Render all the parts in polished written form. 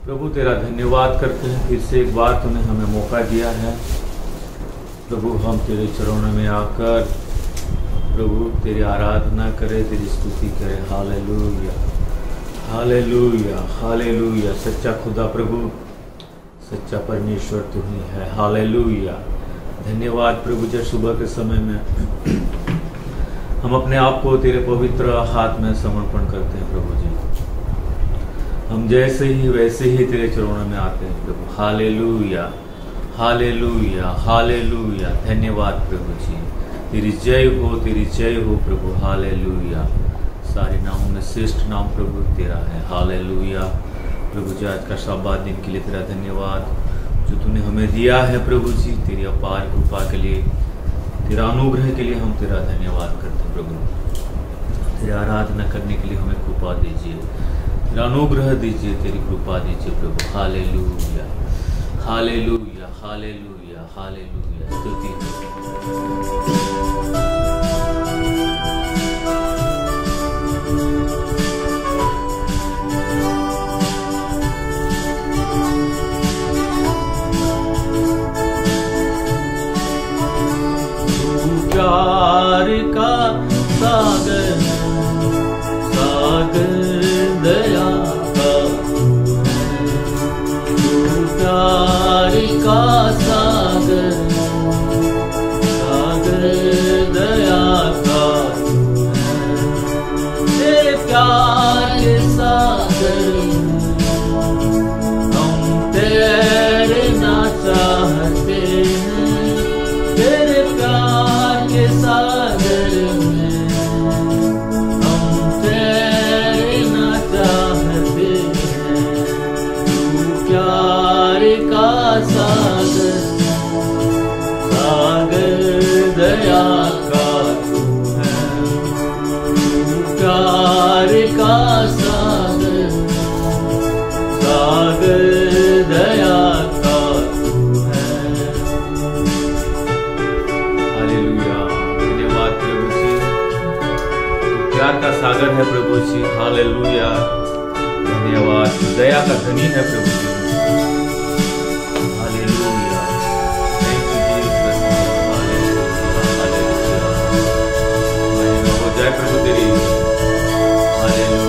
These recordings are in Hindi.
प्रभु तेरा धन्यवाद करते हैं, फिर से एक बार तूने हमें मौका दिया है प्रभु, हम तेरे चरणों में आकर प्रभु तेरी आराधना करें, तेरी स्तुति करें। Hallelujah, hallelujah, hallelujah. सच्चा खुदा प्रभु, सच्चा परमेश्वर तू ही है। हालेलुया। धन्यवाद प्रभु, जब सुबह के समय में हम अपने आप को तेरे पवित्र हाथ में समर्पण करते हैं प्रभु जी, हम जैसे ही वैसे ही तेरे चरणों में आते हैं प्रभु। Hallelujah, hallelujah, hallelujah. धन्यवाद प्रभु जी, तेरी जय हो, तेरी जय हो प्रभु। हालेलुया। सारे नामों में श्रेष्ठ नाम प्रभु तेरा है। हालेलुया। प्रभु जी, आज का शाबाद दिन के लिए तेरा धन्यवाद जो तूने हमें दिया है प्रभु जी, तेरी अपार कृपा के लिए, तेरा अनुग्रह के लिए हम तेरा धन्यवाद करते हैं प्रभु। तेरी आराधना करने के लिए हमें कृपा दीजिए, तेरा अनुग्रह दीजिए, तेरी कृपा दीजिए प्रभु। Hallelujah, hallelujah, hallelujah, hallelujah. स्तुति प्यार का सागर, सागर दया का, तू प्यार का सागर, सागर दया का, तेरे प्यार के सागर हम तैरना चाहते हैं, तेरे प्यार के सागर में हम तैरना चाहते हैं। तू प्यार का सागर, सागर दया का तू है, तू प्यार का सागर, सागर दया का तू है। प्यार का सागर है प्रभु जी। हालेलुया। धन्यवाद। दया का धनी है प्रभु जी। Hallelujah. Thank you Jesus. Hallelujah, hallelujah. महिमा हो जाए प्रभु तेरी। हालेलुया।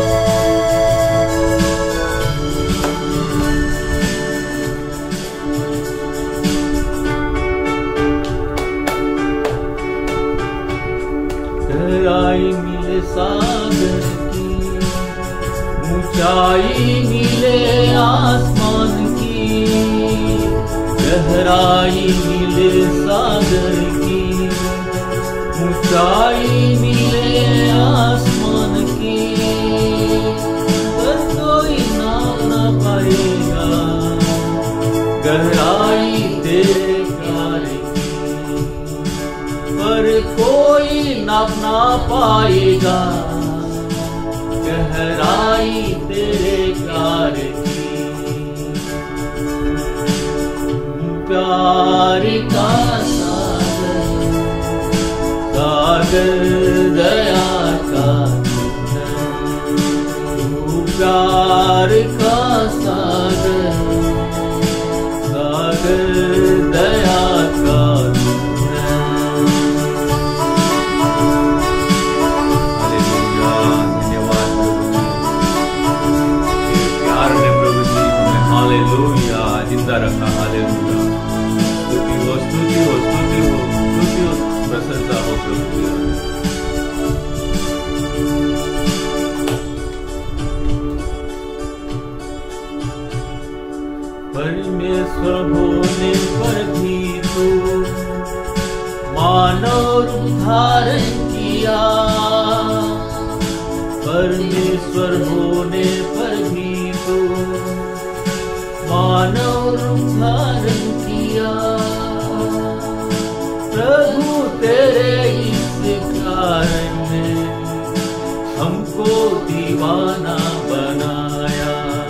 गहराई मिले सागर की, ऊंचाई मिले आसमान की, गहराई मिले सागर की, ऊंचाई मिले आसमान की, पर कोई नाम ना पाएगा गहराई तेरे प्यार की, पर कोई नाप ना पाएगा गहराई तेरे प्यार की। प्यार का सागर, सागर दया का तू, प्यार का सागर, सागर दया का हालेलुया। जिंदा रखा। हालेलुया। स्तुति हो, स्तुति हो, स्तुति हो, स्तुति हो, प्रशंसा हो प्रभु। परमेश्वर होने पर भी तो मानव रूप धारण किया, परमेश्वर होने पर भी तो मानव रूप धारण किया। प्रभु तेरे इस कारण ने हमको दीवाना बनाया,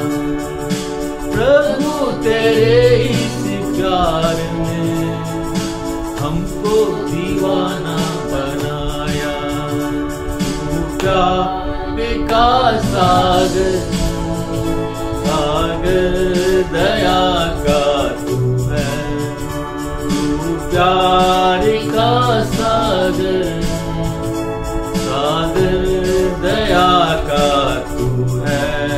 प्रभु तेरे इस प्यार ने हमको दीवाना बनाया। तू प्यार का सागर, सागर सागर दया का तू है, तू प्यार का सागर, सागर दया का तू है।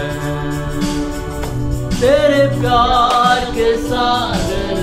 तेरे प्यार के सागर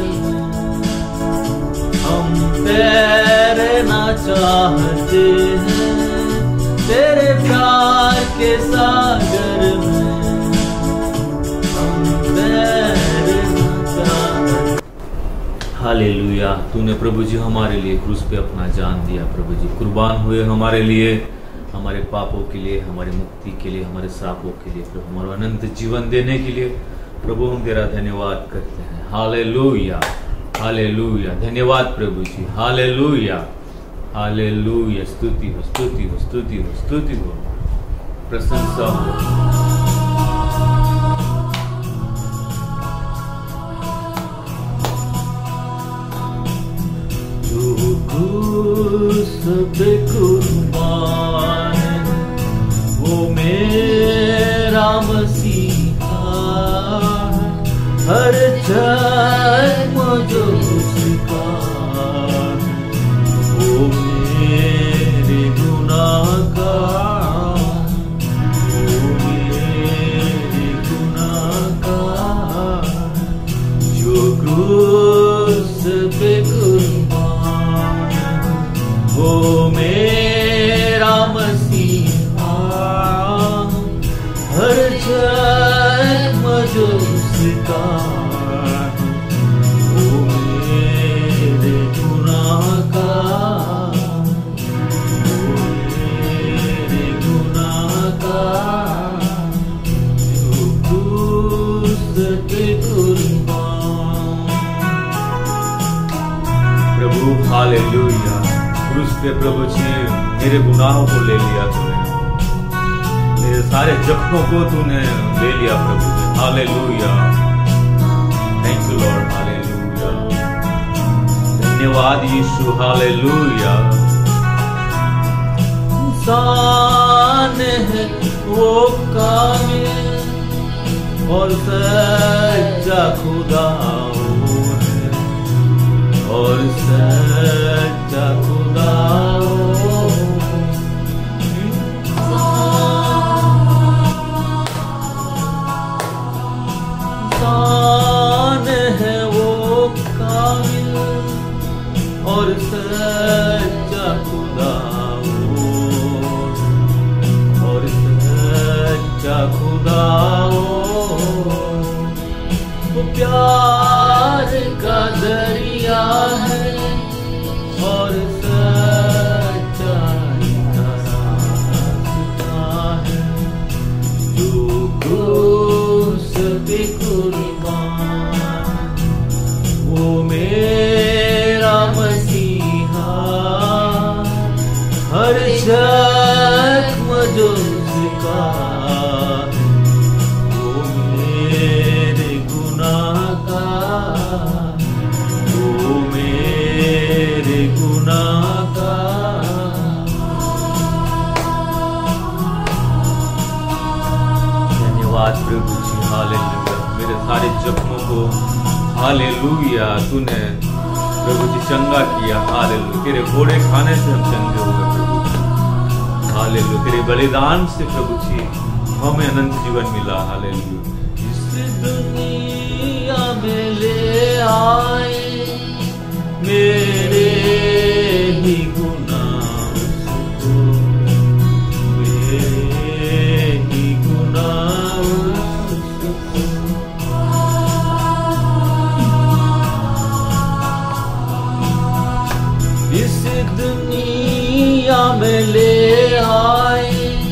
हम तैरना चाहते हैं, तेरे प्यार के सागर में हम तैरना चाहते। हालेलुया। तूने प्रभु जी हमारे लिए क्रूस पे अपना जान दिया, प्रभु जी कुर्बान हुए हमारे लिए, हमारे पापों के लिए, हमारी मुक्ति के लिए, हमारे सापों के लिए, प्रभु हमारा अनंत जीवन देने के लिए। प्रभु हम तेरा धन्यवाद करते हैं। Hallelujah, hallelujah. धन्यवाद प्रभु जी। Hallelujah, hallelujah. स्तुति हो, स्तुति हो, स्तुति हो, स्तुति हो, प्रशंसा हो। तू क्रूस पे कुर्बान, वो मेरा मसीहा, हर जन्म जो उसका, वो मेरे गुनाह का, वो मेरे गुनाह का, जो क्रूस पे कुर्बान, वो मेरा मसीहा, हर जन्म जो उसका, वो मेरे गुनाह का, वो मेरे गुनाह का, जो क्रूस पे कुर्बान। प्रभु हालेलुया। क्रूस पे प्रभु जी मेरे गुनाहों को ले लिया तूने, मेरे सारे जख्मों को तूने ले लिया प्रभु जी। Hallelujah. Thank you Lord. Hallelujah. धन्यवाद यीशु। हालेलुया। इंसान है वो कामिल और सच्चा खुदा है, और सच्चा खुदा है वो कामिल और सच्चा खुदा हो, और सच्चा खुदा हो। वो प्यार का दरिया है और सच्चाई का रास्ता है, जो क्रूस पे कुर्बान, वो मेरा मसीहा, हर जख्म जो उसका, वो मेरे गुनाह का, वो मेरे गुनाह का। धन्यवाद प्रभु जी। हालेलुया। मेरे सारे जख्मों को हालेलुया तूने प्रभु जी चंगा किया। हालेलुया। तेरे घोड़े खाने से हम चंगे हुए प्रभु जी। हालेलुया। तेरे बलिदान से प्रभु जी हमें अनंत जीवन मिला। हालेलुया। इस दुनिया में ले आए मेरे ही गुनाह को, मेरे ही गुनाह को। इस दुनिया में ले आए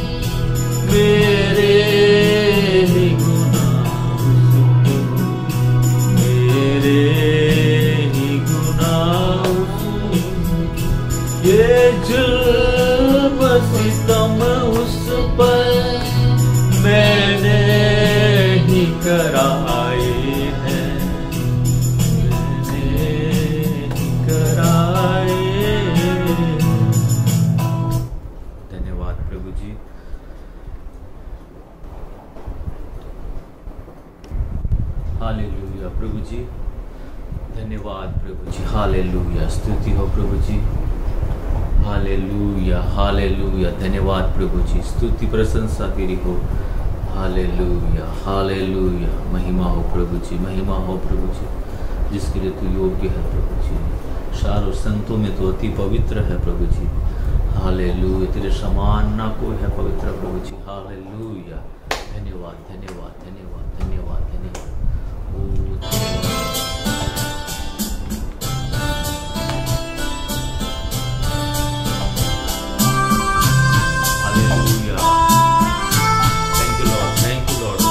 मेरे ही गुनाह को, मेरे ही गुनाह को। ये जुल्म सितम उस पर मैंने ही कराए हैं, मैंने ही कराए। धन्यवाद प्रभु जी। हालेलुया प्रभु जी, धन्यवाद प्रभु जी, हालेलुया, स्तुति हो प्रभु जी, हालेलुया हालेलुया, धन्यवाद प्रभु जी, स्तुति प्रशंसा तेरी हो, हालेलुया हालेलुया, महिमा हो प्रभु जी, महिमा हो प्रभु जी, जिसके लिए तू योग्य है प्रभु जी, सारों संतों में तो अति पवित्र है प्रभु जी, हालेलुया, तेरे समान ना कोई है पवित्र प्रभु जी, हालेलुया, धन्यवाद धन्यवाद धन्यवाद धन्यवाद धन्यवाद, ओ hallelujah, thank you Lord, thank you Lord.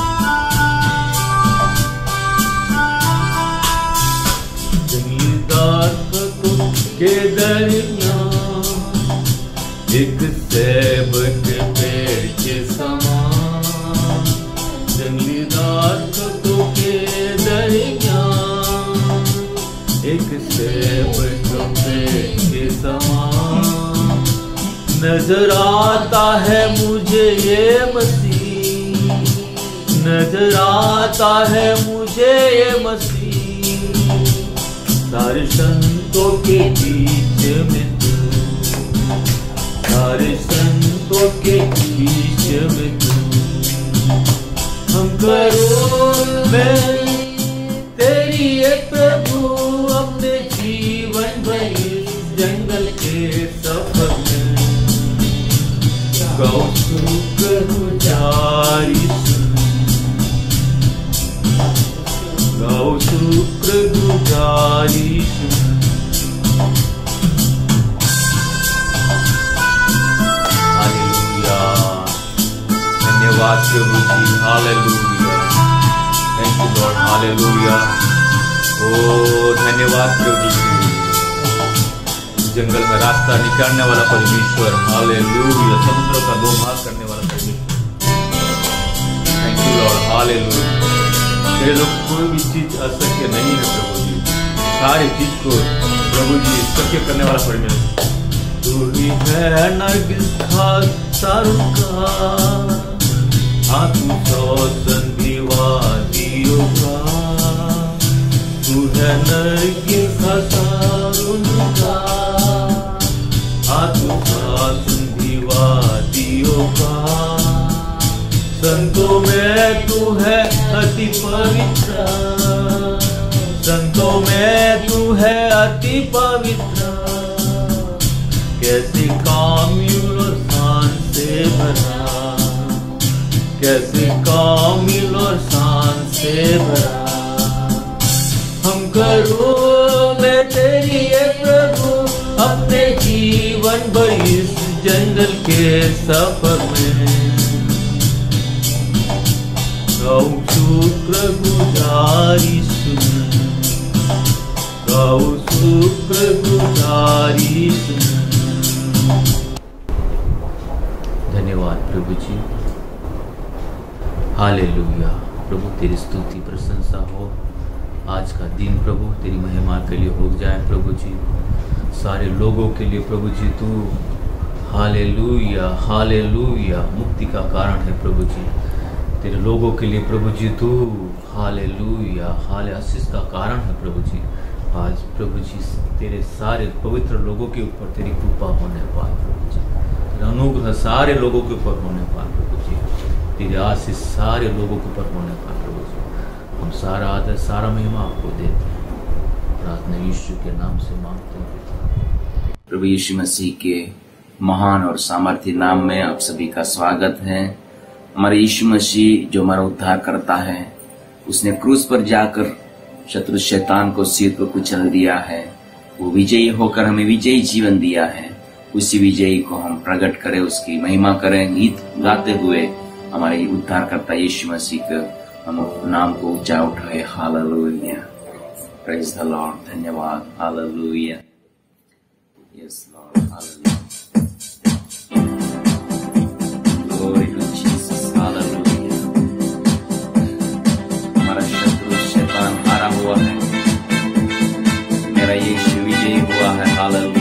जंगलीदार पत्तों के दरमियान एक सेब के पेड़ के समान, जंगलीदार पत्तों के दरमियान एक सेब के पेड़ के समान, नजर आता है मुझे ये मसीह, नजर आता है मुझे ये मसीह, सारे संतों के बीच में तू, सारे संतों के बीच में तू, हम करो मैं तेरी ये प्रभु अपने जीवन भर इस जंगल के सफर में, गाओ शुक्रगुजारी सुन, गाओ शुक्रगुजारी सुन, हालेलुया, धन्यवाद प्रभु जी, hallelujah, thank you Lord, hallelujah, ओ धन्यवाद प्रभु जी, जंगल में रास्ता निकालने वाला परमेश्वर, हालेलुया, समुद्र का दो भाग करने वाला परमेश्वर, थैंक यू लॉर्ड, हालेलुया, तेरे लोग कोई भी चीज अशक्य नहीं है प्रभु जी, सारी चीज को प्रभु जी शक्य करने वाला परमेश्वर, तू ही है नरगिस खास सारुका, हाँ तू सौसन विवादियों का, तू है नरगिस खास सारुका, हाँ तू सौसन विवादियों का, संतों में तू है अति पवित्र, संतों में तू है अति पवित्र, कैसे कामिल और शान से भरा, कैसे कामिल और शान से भरा, हम करो मैं तेरी ये प्रभु अपने जीवन भर इस जंगल के सफर में, गाओ शुक्रगुजारी सुन, गाओ शुक्रगुजारी सुन, धन्यवाद प्रभु जी, हालेलुया, प्रभु तेरी स्तुति प्रशंसा हो, आज का दिन प्रभु तेरी महिमा के लिए हो जाए प्रभु जी, सारे लोगों के लिए प्रभु जी तू, हालेलुया हालेलुया, मुक्ति का कारण है प्रभु जी, तेरे लोगों के लिए प्रभु जी तू, हालेलुया हाले आशीष का कारण है प्रभु जी, आज प्रभु जी तेरे सारे पवित्र लोगों के ऊपर तेरी कृपा होने पाए प्रभु जी, तेरा अनुग्रह सारे लोगों के ऊपर होने पाए प्रभु जी, तेरे आशीष सारे लोगों के ऊपर होने पाए प्रभु जी, हम सारा आदर सारा महिमा आपको देते हैं, प्रार्थना यीशु के नाम से मांगते हैं। प्रभु यीशु मसीह के महान और सामर्थ्य नाम में आप सभी का स्वागत है। हमारे यीशु मसीह जो हमारा उद्धार करता है, उसने क्रूस पर जाकर शत्रु शैतान को सिर पर कुचल दिया है, वो विजयी होकर हमें विजयी जीवन दिया है, उसी विजयी को हम प्रकट करें, उसकी महिमा करें, गीत गाते हुए हमारे उद्धारकर्ता यीशु मसीह के हम नाम को ऊंचा उठाए। हालेलुया, प्रेज द लॉर्ड, धन्यवाद, hallelujah, yes Lord, hallelujah, glory to Jesus, hallelujah. हमारा शत्रु शैतान हारा हुआ है, मेरा यीशु विजयी हुआ है, हालेलुया।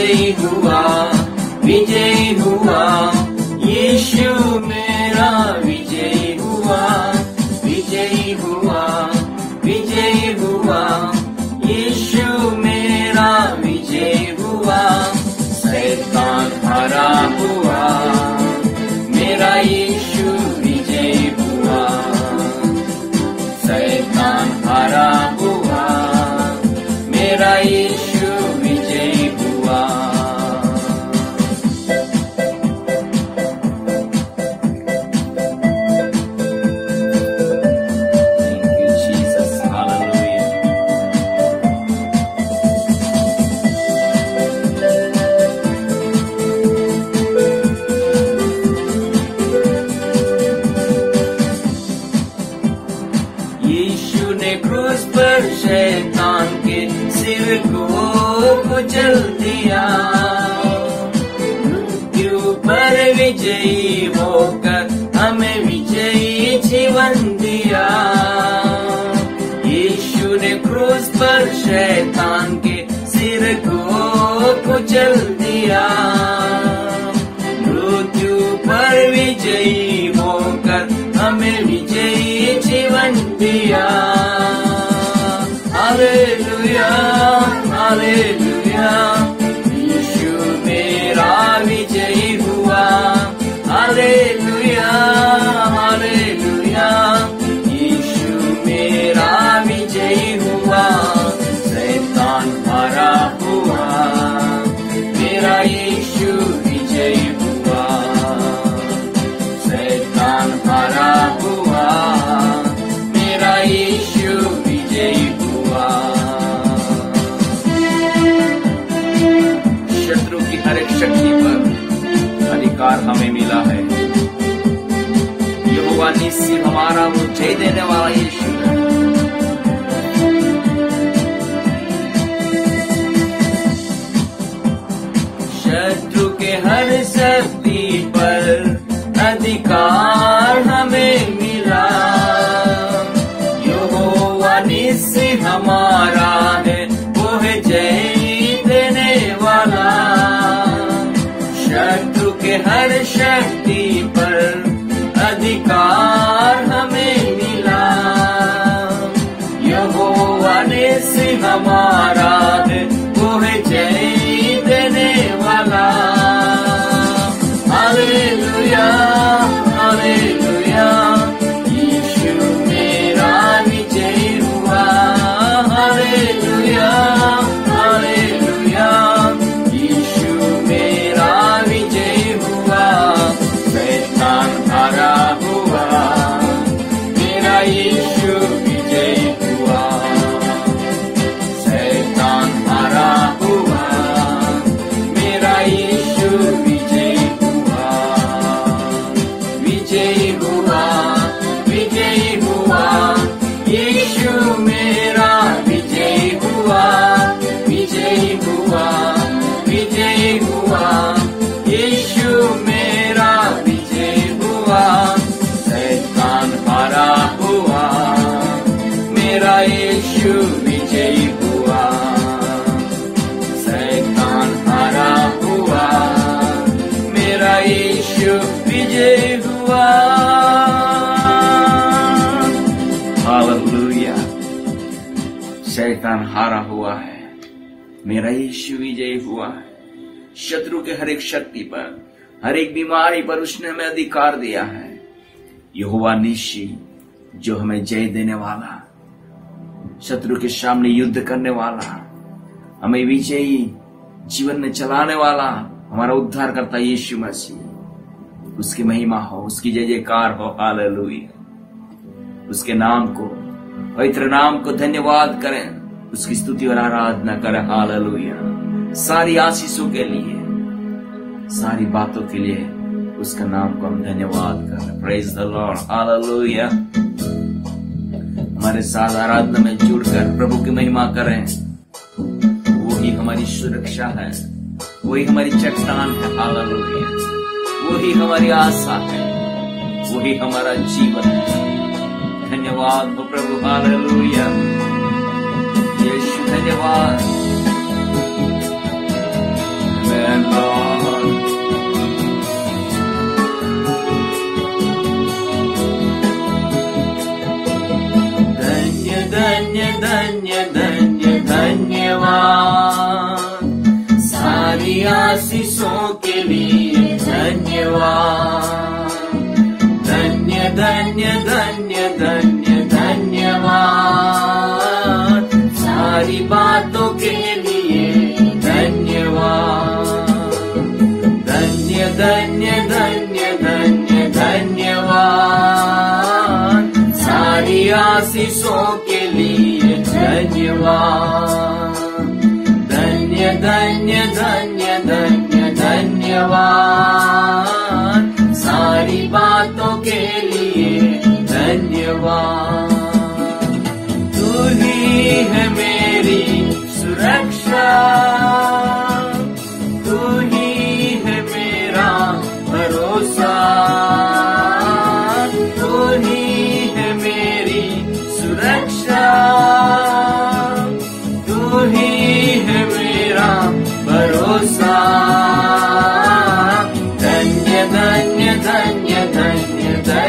विजयी हुआ, विजयी हुआ, यीशु मेरा विजयी हुआ, विजयी हुआ, विजयी हुआ, यीशु मेरा विजयी हुआ, शैतान हरा हुआ, मेरा यीशु विजयी हुआ, शैतान हरा हुआ, मेरा यीशु विजयी हुआ। शैतान के सिर को कुचल दिया, मृत्यु पर विजयी होकर हमें विजयी जीवन दिया। यीशु ने क्रूस पर शैतान के सिर को कुचल दिया, मृत्यु पर विजयी होकर हमें विजयी जीवन दिया। हालेलुया, हालेलुया, यीशु मेरा विजयी हुआ, हालेलुया, हालेलुया, यीशु मेरा विजयी हुआ, शैतान हरा हुआ, मेरा यीशु विजयी हुआ, शैतान हरा हुआ, मेरा यीशु विजयी हुआ। शत्रु की हर एक शक्ति पर अधिकार हमें मिला है। यहोवा निस्सी हमारा वो जय देने वाला यीशु है। शत्रु के हर शक्ति पर अधिकार हमें मिला। यहोवा निस्सी हमारा है, वो है जय देने वाला। शत्रु के हर शक्ति पर अधिकार हमें मिला। यहोवा निस्सी हमारा है, वो है जय देने वाला। हालेलुया, हालेलुया, यीशु मेरा विजयी हुआ। हालेलुया, हालेलुया, यीशु मेरा विजयी हुआ, शैतान हरा हुआ, मेरा यीशु विजयी हुआ, शैतान हरा हुआ, मेरा यीशु विजयी हुआ, विजयी हुआ, विजयी हुआ, यीशु मेरा विजयी हुआ, विजयी हुआ, विजयी हुआ, यीशु मेरा विजयी हुआ, शैतान हरा हुआ, मेरा यीशु विजयी हुआ, शैतान हरा हुआ, मेरा यीशु विजयी हुआ। हालेलुया, शैतान हारा हुआ है, मेरा यीशु विजयी हुआ है। शत्रु के हर एक शक्ति पर, हर एक बीमारी पर उसने हमें अधिकार दिया है। यहोवा निस्सी जो हमें जय देने वाला, शत्रु के सामने युद्ध करने वाला, हमें विजयी जीवन में चलाने वाला हमारा उद्धार करता यीशु मसीह। उसकी महिमा हो, उसकी जय जयकार हो। हालेलुया, उसके नाम को, पवित्र नाम को धन्यवाद करें, उसकी स्तुति और आराधना करें। हालेलुया, सारी आशीषों के लिए, सारी बातों के लिए उसका नाम को हम धन्यवाद करें। Praise the Lord. हालेलुया, हमारे साथ आराधना में जुड़कर प्रभु की महिमा करें। वो ही हमारी सुरक्षा है, वही हमारी चट्टान है। हालेलुया, वही हमारी आशा है, वही हमारा जीवन है। धन्यवाद हो प्रभु। हालेलुया, यीशु धन्यवाद, Amen, Lord. धन्य धन्य धन्य धन्य धन्यवाद, सारी आशीषों के लिए धन्यवाद। धन्य धन्य धन्य धन्य धन्यवाद, सारी बातों के लिए धन्यवाद। धन्य धन्य धन्य धन्य धन्यवाद, सारी आशीषों के लिए धन्यवाद। धन्य धन्य धन्य धन्य धन्यवाद, सारी बातों के लिए धन्यवाद। तू ही है मेरी सुरक्षा, तू ही है मेरा भरोसा, तू ही है मेरी सुरक्षा, तू ही है मेरा भरोसा। धन्य धन्य धन्य धन्य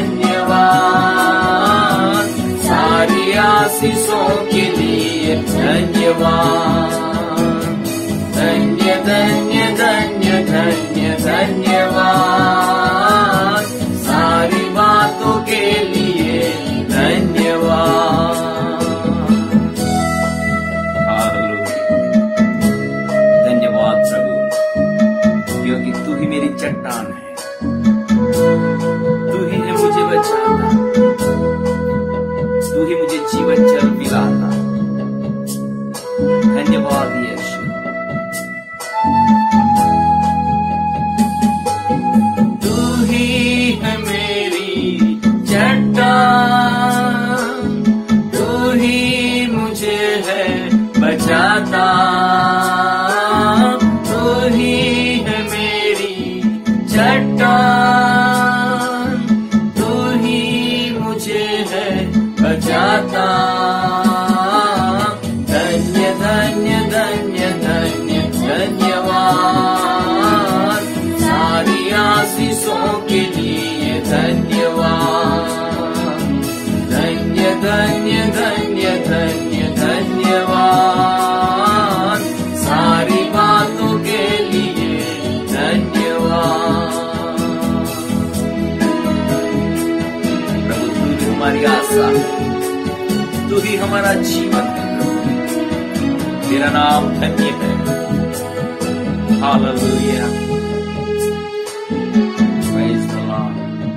धन्यवाद, सारी आशीषों के लिए धन्यवाद। धन्य धन्य धन्य धन्य धन्यवाद, सारी बातों के लिए धन्यवाद। धन्यवाद प्रभु, क्योंकि तू ही मेरी चट्टान है, तू ही है मुझे बचाता, तू ही मुझे जीवन जल पिलाता। धन्यवाद यीशु। तू ही है मेरी चट्टान, तू ही मुझे है बचाता, तू ही है मेरी चट्टान, तू ही मुझे है बचाता। धन्य धन्य धन्य धन्य धन्यवाद, सारी आशीषों के लिए धन्यवाद। धन्य धन्य धन्य धन्य धन्यवाद, सारी बातों के लिए धन्यवाद। प्रभु तू ही हमारी आशा, तू ही हमारा जीवन है प्रभु, तेरा नाम धन्य है। Hallelujah, praise the Lord.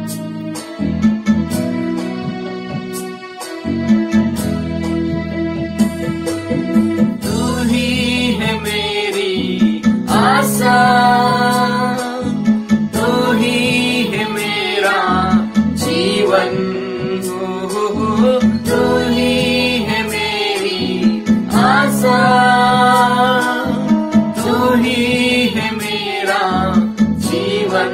तू ही है मेरी आशा, तू ही है मेरा जीवन, तू ही है मेरी आशा, तू ही है मेरा जीवन।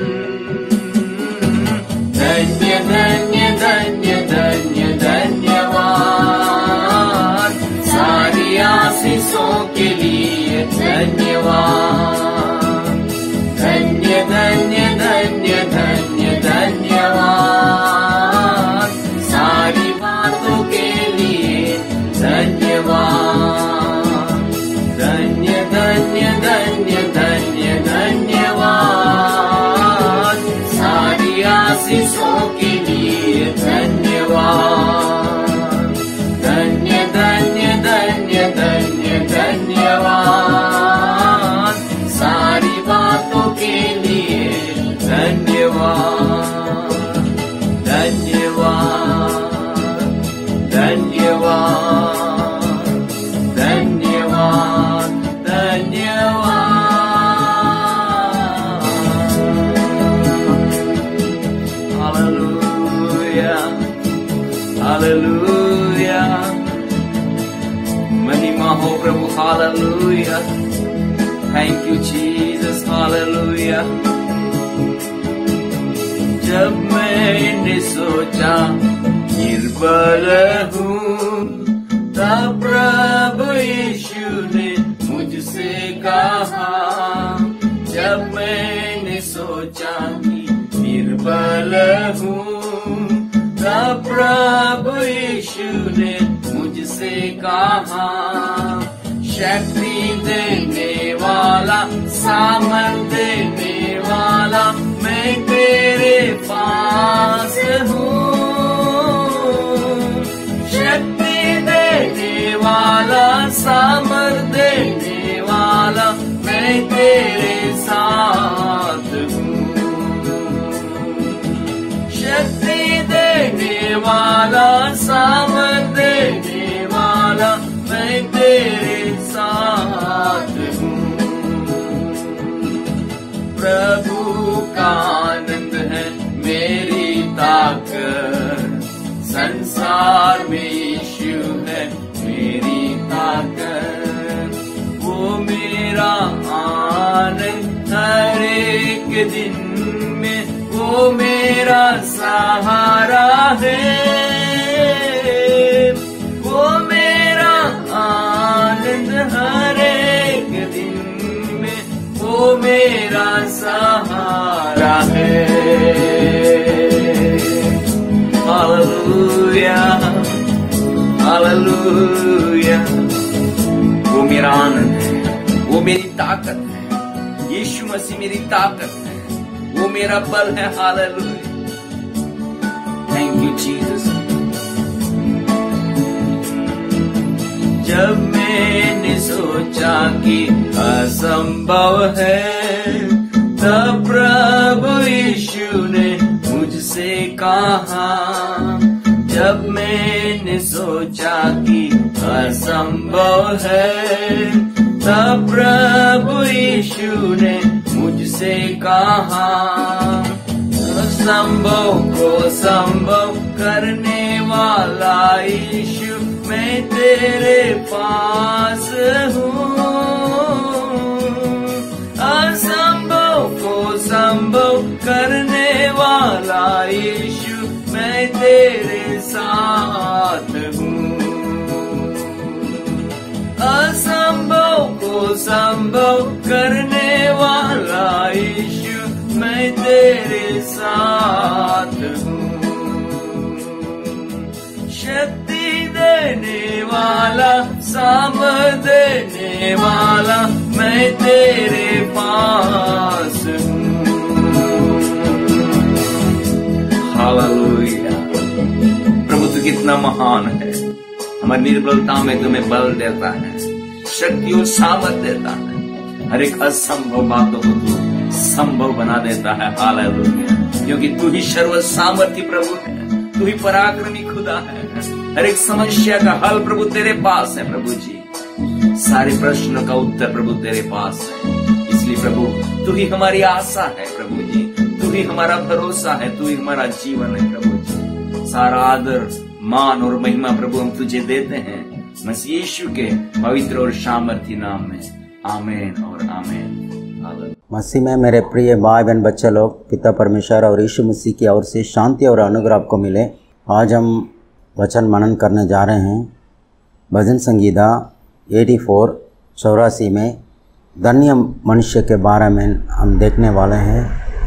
धन्य धन्य धन्य धन्य धन्यवाद, सारी आशीषों के लिए धन्यवाद। धन्य धन्य धन्य धन्य धन्यवाद, सारी बातों के लिए धन्यवाद। धन्य धन्य धन्य धन्य धन्यवाद, सारी आशीषों के लिए धन्यवाद। धन्य धन्य धन्य धन्य धन्यवाद, सारी बातों के लिए धन्यवाद। धन्यवाद धन्यवाद धन्यवाद धन्यवाद। हालेलुया हालेलुया, महिमा हो प्रभु। Hallelujah, thank you Jesus. Hallelujah. जब मैंने सोचा निर्बल हूँ, तब प्रभु यीशु ने मुझसे कहा हूँ। तब प्रभु यीशु ने मुझसे कहा, शक्ति देने वाला, सामर्थ देने वाला मैं तेरे पास हूँ। शक्ति देने वाला, सामर्थ देने वाला मैं तेरे साथ हूँ। शक्ति देने वाला, सामर्थ देने वाला मैं तेरे साथ हूँ। प्रभु का आनंद है मेरी ताकत, संसार में यीशु है मेरी ताकत। वो मेरा आनंद हर एक दिन में, वो मेरा सहारा है। वो मेरा आनंद हर एक दिन में, वो मेरा सहारा है। Hallelujah, hallelujah. वो मेरा आनंद है, वो मेरी ताकत है। यीशु मसीह मेरी ताकत है, वो मेरा बल है। Hallelujah, thank you Jesus. जब मैंने सोचा कि असंभव है, तब प्रभु यीशु ने मुझसे कहा। जब मैंने सोचा कि असंभव है, तब प्रभु यीशु ने मुझसे कहा। असंभव को संभव करने वाला यीशु मैं तेरे पास हूँ। असंभव को संभव करने वाला यीशु मैं तेरे साथ हूँ। असंभव को संभव करने वाला यीशु मैं तेरे साथ हूँ। शक्ति देने वाला, सामर्थ देने वाला मैं तेरे पास हूँ। हालेलुया। प्रभु तू कितना महान है। हमारी निर्बलता में तुम्हें बल देता है, शक्ति और सामर्थ देता है। हर एक असंभव बातों को तू संभव बना देता है। हालेलुया, क्योंकि तू ही सर्व सामर्थी प्रभु है, तू ही पराक्रमी खुदा है। हर एक समस्या का हल प्रभु तेरे पास है। प्रभु जी, सारे प्रश्नों का उत्तर प्रभु तेरे पास है। इसलिए प्रभु तू ही हमारी आशा है। प्रभु जी, तू ही हमारा भरोसा है, तू ही हमारा जीवन है। प्रभु जी, सारा आदर, मान और महिमा प्रभु हम तुझे देते हैं, मसीह यीशु के पवित्र और सामर्थी नाम में। आमीन और आमीन। मसीह में मेरे प्रिय भाई बहन बच्चे लोग, पिता परमेश्वर और यीशु मसीह की ओर से शांति और अनुग्रह आपको मिले। आज हम वचन मनन करने जा रहे हैं भजन संगीता 84 में धन्य मनुष्य के बारे में हम देखने वाले हैं।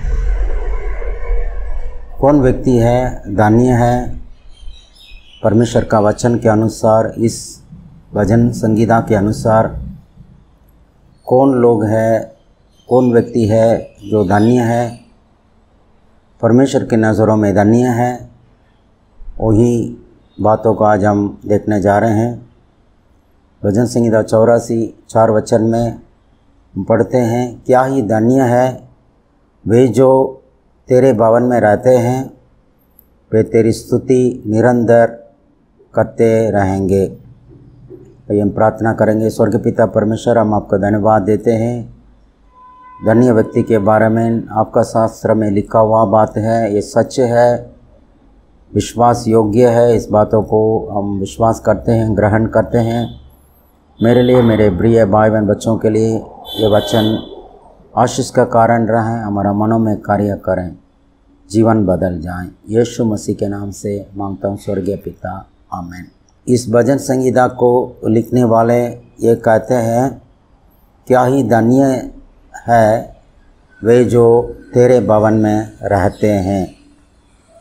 कौन व्यक्ति है धन्य है? परमेश्वर का वचन के अनुसार, इस भजन संगीता के अनुसार कौन लोग है, कौन व्यक्ति है जो धन्य है, परमेश्वर की नज़रों में धन्य है, वही बातों को आज हम देखने जा रहे हैं। भजन संगीता 84 वचन में पढ़ते हैं, क्या ही धन्य है वे जो तेरे भवन में रहते हैं, वे तेरी स्तुति निरंतर करते रहेंगे। तो हम प्रार्थना करेंगे। स्वर्ग पिता परमेश्वर, हम आपका धन्यवाद देते हैं। धन्य व्यक्ति के बारे में आपका शास्त्र में लिखा हुआ बात है, ये सच है, विश्वास योग्य है। इस बातों को हम विश्वास करते हैं, ग्रहण करते हैं। मेरे लिए, मेरे प्रिय भाई बहन बच्चों के लिए ये वचन आशीष का कारण रहें, हमारा मनों में कार्य करें, जीवन बदल जाएं। यीशु मसीह के नाम से मांगता हूँ स्वर्गीय पिता, आमीन। इस भजन संगीता को लिखने वाले ये कहते हैं, क्या ही धन्य है वे जो तेरे भवन में रहते हैं।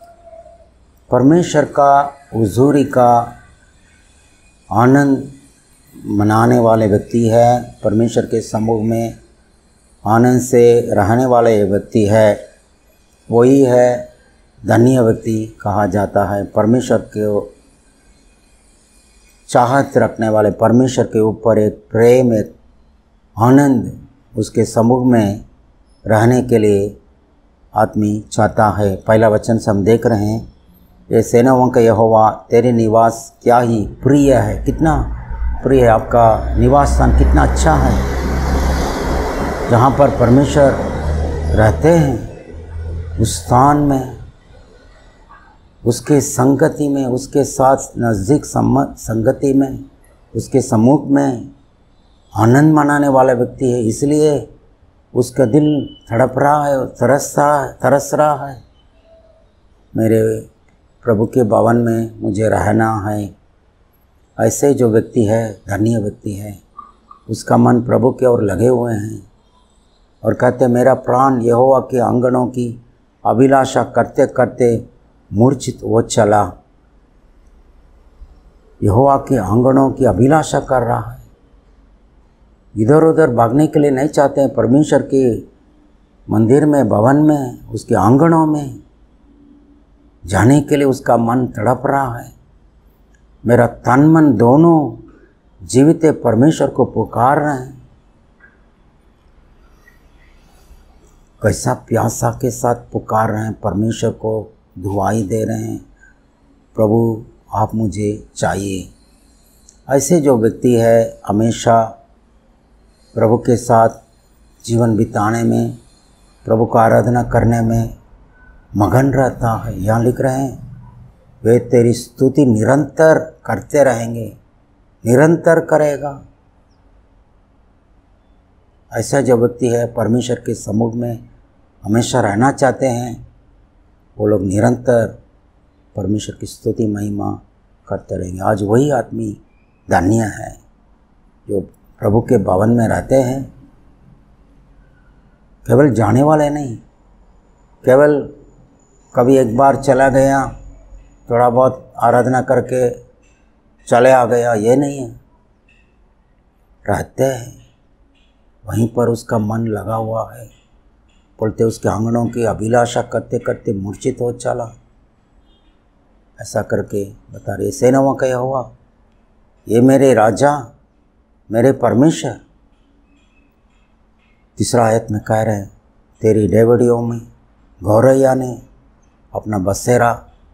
परमेश्वर का हुजूरी का आनंद मनाने वाले व्यक्ति है, परमेश्वर के सम्मुख में आनंद से रहने वाले व्यक्ति है, वही है धन्य व्यक्ति कहा जाता है। परमेश्वर के चाहत रखने वाले, परमेश्वर के ऊपर एक प्रेम, एक आनंद, उसके सम्मुख में रहने के लिए आदमी चाहता है। पहला वचन से हम देख रहे हैं, ये सेनाओं का यहोवा तेरे निवास क्या ही प्रिय है, कितना प्रिय है, आपका निवास स्थान कितना अच्छा है, जहाँ पर परमेश्वर रहते हैं, उस स्थान में, उसके संगति में, उसके साथ नज़दीक संगति में, उसके सम्मुख में आनंद मनाने वाला व्यक्ति है। इसलिए उसका दिल तड़प रहा है, तरस रहा है, मेरे प्रभु के भवन में मुझे रहना है। ऐसे जो व्यक्ति है धन्य व्यक्ति है, उसका मन प्रभु के ओर लगे हुए हैं और कहते मेरा प्राण यहोवा के आंगनों की अभिलाषा करते करते मूर्छित हो चला। यहोवा के आंगनों की अभिलाषा कर रहा है, इधर उधर भागने के लिए नहीं चाहते हैं। परमेश्वर के मंदिर में, भवन में, उसके आंगनों में जाने के लिए उसका मन तड़प रहा है। मेरा तन मन दोनों जीवित परमेश्वर को पुकार रहे हैं। कैसा प्यासा के साथ पुकार रहे हैं, परमेश्वर को दुआई दे रहे हैं, प्रभु आप मुझे चाहिए। ऐसे जो व्यक्ति है हमेशा प्रभु के साथ जीवन बिताने में, प्रभु का आराधना करने में मगन रहता है। यहाँ लिख रहे हैं वे तेरी स्तुति निरंतर करते रहेंगे, निरंतर करेगा। ऐसा जो व्यक्ति है परमेश्वर के सम्मुख में हमेशा रहना चाहते हैं, वो लोग निरंतर परमेश्वर की स्तुति महिमा करते रहेंगे। आज वही आदमी धन्य है जो प्रभु के भवन में रहते हैं। केवल जाने वाले नहीं, केवल कभी एक बार चला गया, थोड़ा बहुत आराधना करके चले आ गया, ये नहीं है। रहते हैं वहीं पर, उसका मन लगा हुआ है। बोलते उसके आंगनों की अभिलाषा करते करते मूर्छित हो चला। ऐसा करके बता रहे सेनाओं का यहोवा, ये मेरे राजा, मेरे परमेश्वर। तीसरा आयत में कह रहे हैं तेरी डेवड़ियों में गौरैया ने अपना बसेरा,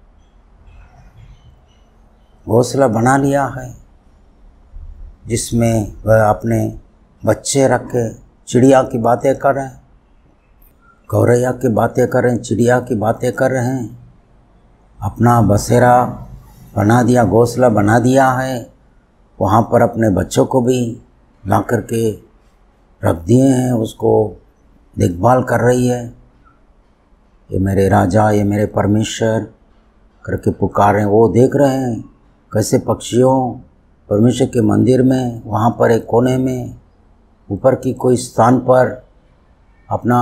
घोंसला बना लिया है, जिसमें वह अपने बच्चे रख के चिड़िया की बातें कर रहे हैं, गौरैया की बातें कर रहे हैं, चिड़िया की बातें कर रहे हैं। अपना बसेरा बना दिया, घोंसला बना दिया है, वहाँ पर अपने बच्चों को भी ला कर के रख दिए हैं, उसको देखभाल कर रही है। ये मेरे राजा, ये मेरे परमेश्वर करके पुकार रहे हैं। वो देख रहे हैं कैसे पक्षियों परमेश्वर के मंदिर में, वहाँ पर एक कोने में ऊपर की कोई स्थान पर अपना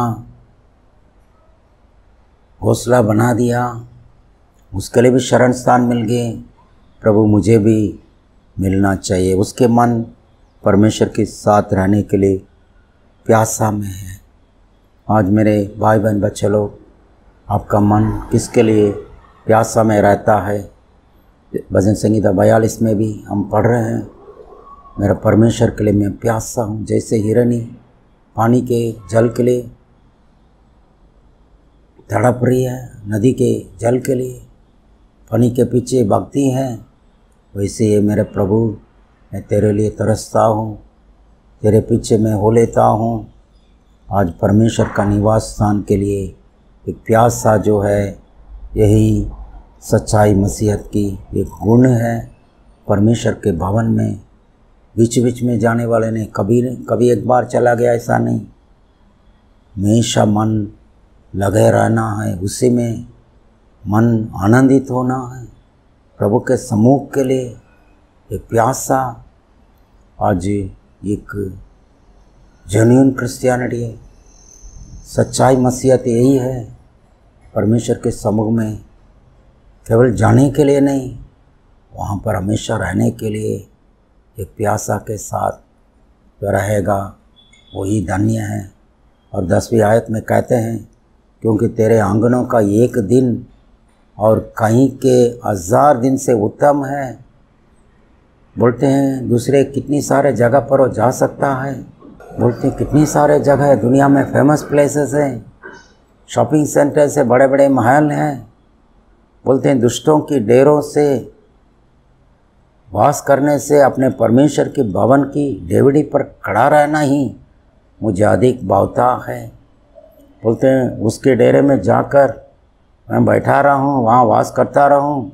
घोंसला बना दिया, उसके लिए भी शरण स्थान मिल गए। प्रभु मुझे भी मिलना चाहिए। उसके मन परमेश्वर के साथ रहने के लिए प्यासा में है। आज मेरे भाई बहन बच्चे लोग, आपका मन किसके लिए प्यासा में रहता है? भजन संगीता 42 में भी हम पढ़ रहे हैं, मेरा परमेश्वर के लिए मैं प्यासा हूँ, जैसे हिरनी पानी के जल के लिए तड़प रही है, नदी के जल के लिए पानी के पीछे भागती है, वैसे ये मेरे प्रभु मैं तेरे लिए तरसता हूँ, तेरे पीछे मैं हो लेता हूँ। आज परमेश्वर का निवास स्थान के लिए एक प्यासा जो है, यही सच्चाई मसीहत की एक गुण है। परमेश्वर के भवन में बीच बीच में जाने वाले ने कभी एक बार चला गया ऐसा नहीं, हमेशा मन लगे रहना है, उसी में मन आनंदित होना है। प्रभु के सम्मुख के लिए एक प्यासा, आज एक जेन्युइन क्रिश्चियनिटी है, सच्चाई मसीहत यही है। परमेश्वर के सम्मुख में केवल जाने के लिए नहीं, वहाँ पर हमेशा रहने के लिए एक प्यासा के साथ जो रहेगा वही धन्य है। और 10वीं आयत में कहते हैं, क्योंकि तेरे आंगनों का एक दिन और कहीं के 1000 दिन से उत्तम है। बोलते हैं दूसरे कितनी सारे जगह पर वो जा सकता है। बोलते हैं कितनी सारे जगह है दुनिया में, फेमस प्लेसेस हैं, शॉपिंग सेंटर से बड़े बड़े महल हैं। बोलते हैं दुष्टों की डेरों से वास करने से अपने परमेश्वर के भवन की डेवड़ी पर खड़ा रहना ही मुझे अधिक भावता है। बोलते हैं उसके डेरे में जाकर मैं बैठा रहूं, वहाँ वास करता रहूं,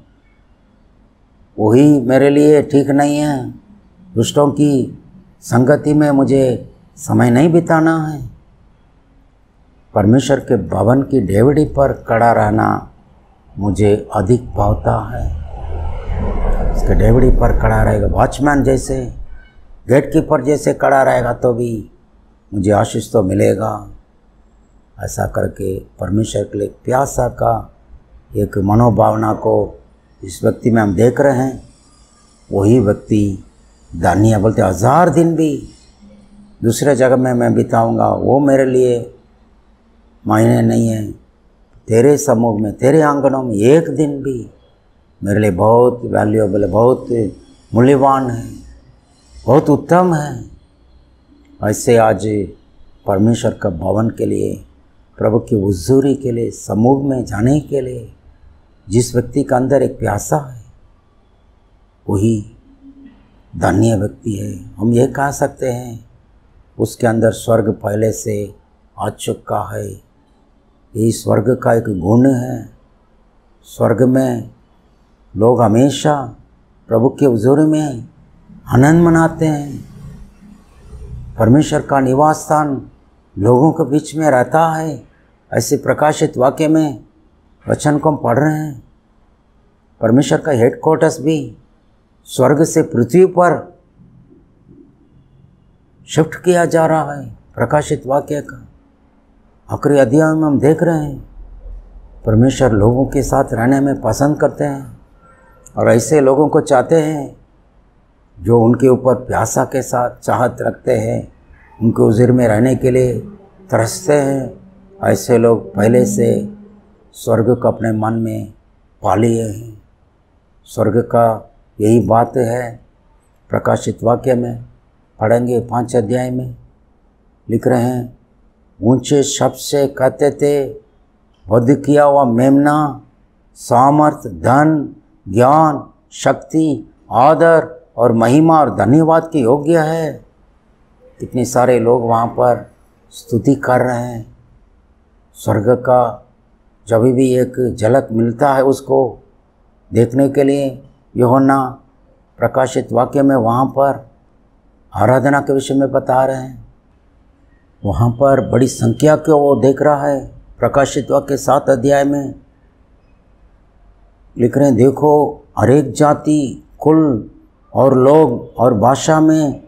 वही मेरे लिए ठीक नहीं है। दुष्टों की संगति में मुझे समय नहीं बिताना है। परमेश्वर के भवन की डेवड़ी पर खड़ा रहना मुझे अधिक भावता है। उसके डेवड़ी पर खड़ा रहेगा, वॉचमैन जैसे, गेट कीपर जैसे खड़ा रहेगा तो भी मुझे आशीष तो मिलेगा। ऐसा करके परमेश्वर के लिए प्यासा का एक मनोभावना को इस व्यक्ति में हम देख रहे हैं। वही व्यक्ति धन्य। बोलते 1000 दिन भी दूसरे जगह में मैं बिताऊंगा, वो मेरे लिए मायने नहीं है। तेरे समूह में, तेरे आंगनों में एक दिन भी मेरे लिए बहुत वैल्यूएबल है, बहुत मूल्यवान है, बहुत उत्तम है। ऐसे आज परमेश्वर का भवन के लिए, प्रभु की हुजूरी के लिए, समूह में जाने के लिए जिस व्यक्ति का अंदर एक प्यासा है वही धन्य व्यक्ति है। हम ये कह सकते हैं उसके अंदर स्वर्ग पहले से आ चुका है। यही स्वर्ग का एक गुण है। स्वर्ग में लोग हमेशा प्रभु के हुजूरी में आनंद मनाते हैं। परमेश्वर का निवास स्थान लोगों के बीच में रहता है। ऐसे प्रकाशित वाक्य में वचन को हम पढ़ रहे हैं। परमेश्वर का हेडक्वार्टर्स भी स्वर्ग से पृथ्वी पर शिफ्ट किया जा रहा है। प्रकाशित वाक्य का आखिरी अध्याय में हम देख रहे हैं परमेश्वर लोगों के साथ रहने में पसंद करते हैं और ऐसे लोगों को चाहते हैं जो उनके ऊपर प्यासा के साथ चाहत रखते हैं, उनके हुजूर में रहने के लिए तरसते हैं। ऐसे लोग पहले से स्वर्ग को अपने मन में पा लिए हैं। स्वर्ग का यही बात है। प्रकाशित वाक्य में पढ़ेंगे 5 अध्याय में लिख रहे हैं, ऊंचे शब्द से कहते थे, वध किया हुआ मेमना सामर्थ, धन, ज्ञान, शक्ति, आदर और महिमा और धन्यवाद के योग्य है। कितने सारे लोग वहाँ पर स्तुति कर रहे हैं। स्वर्ग का जब भी एक झलक मिलता है उसको देखने के लिए यूहन्ना प्रकाशित वाक्य में वहाँ पर आराधना के विषय में बता रहे हैं। वहाँ पर बड़ी संख्या को वो देख रहा है। प्रकाशित वाक्य 7 अध्याय में लिख रहे हैं, देखो हरेक जाति, कुल और लोग और भाषा में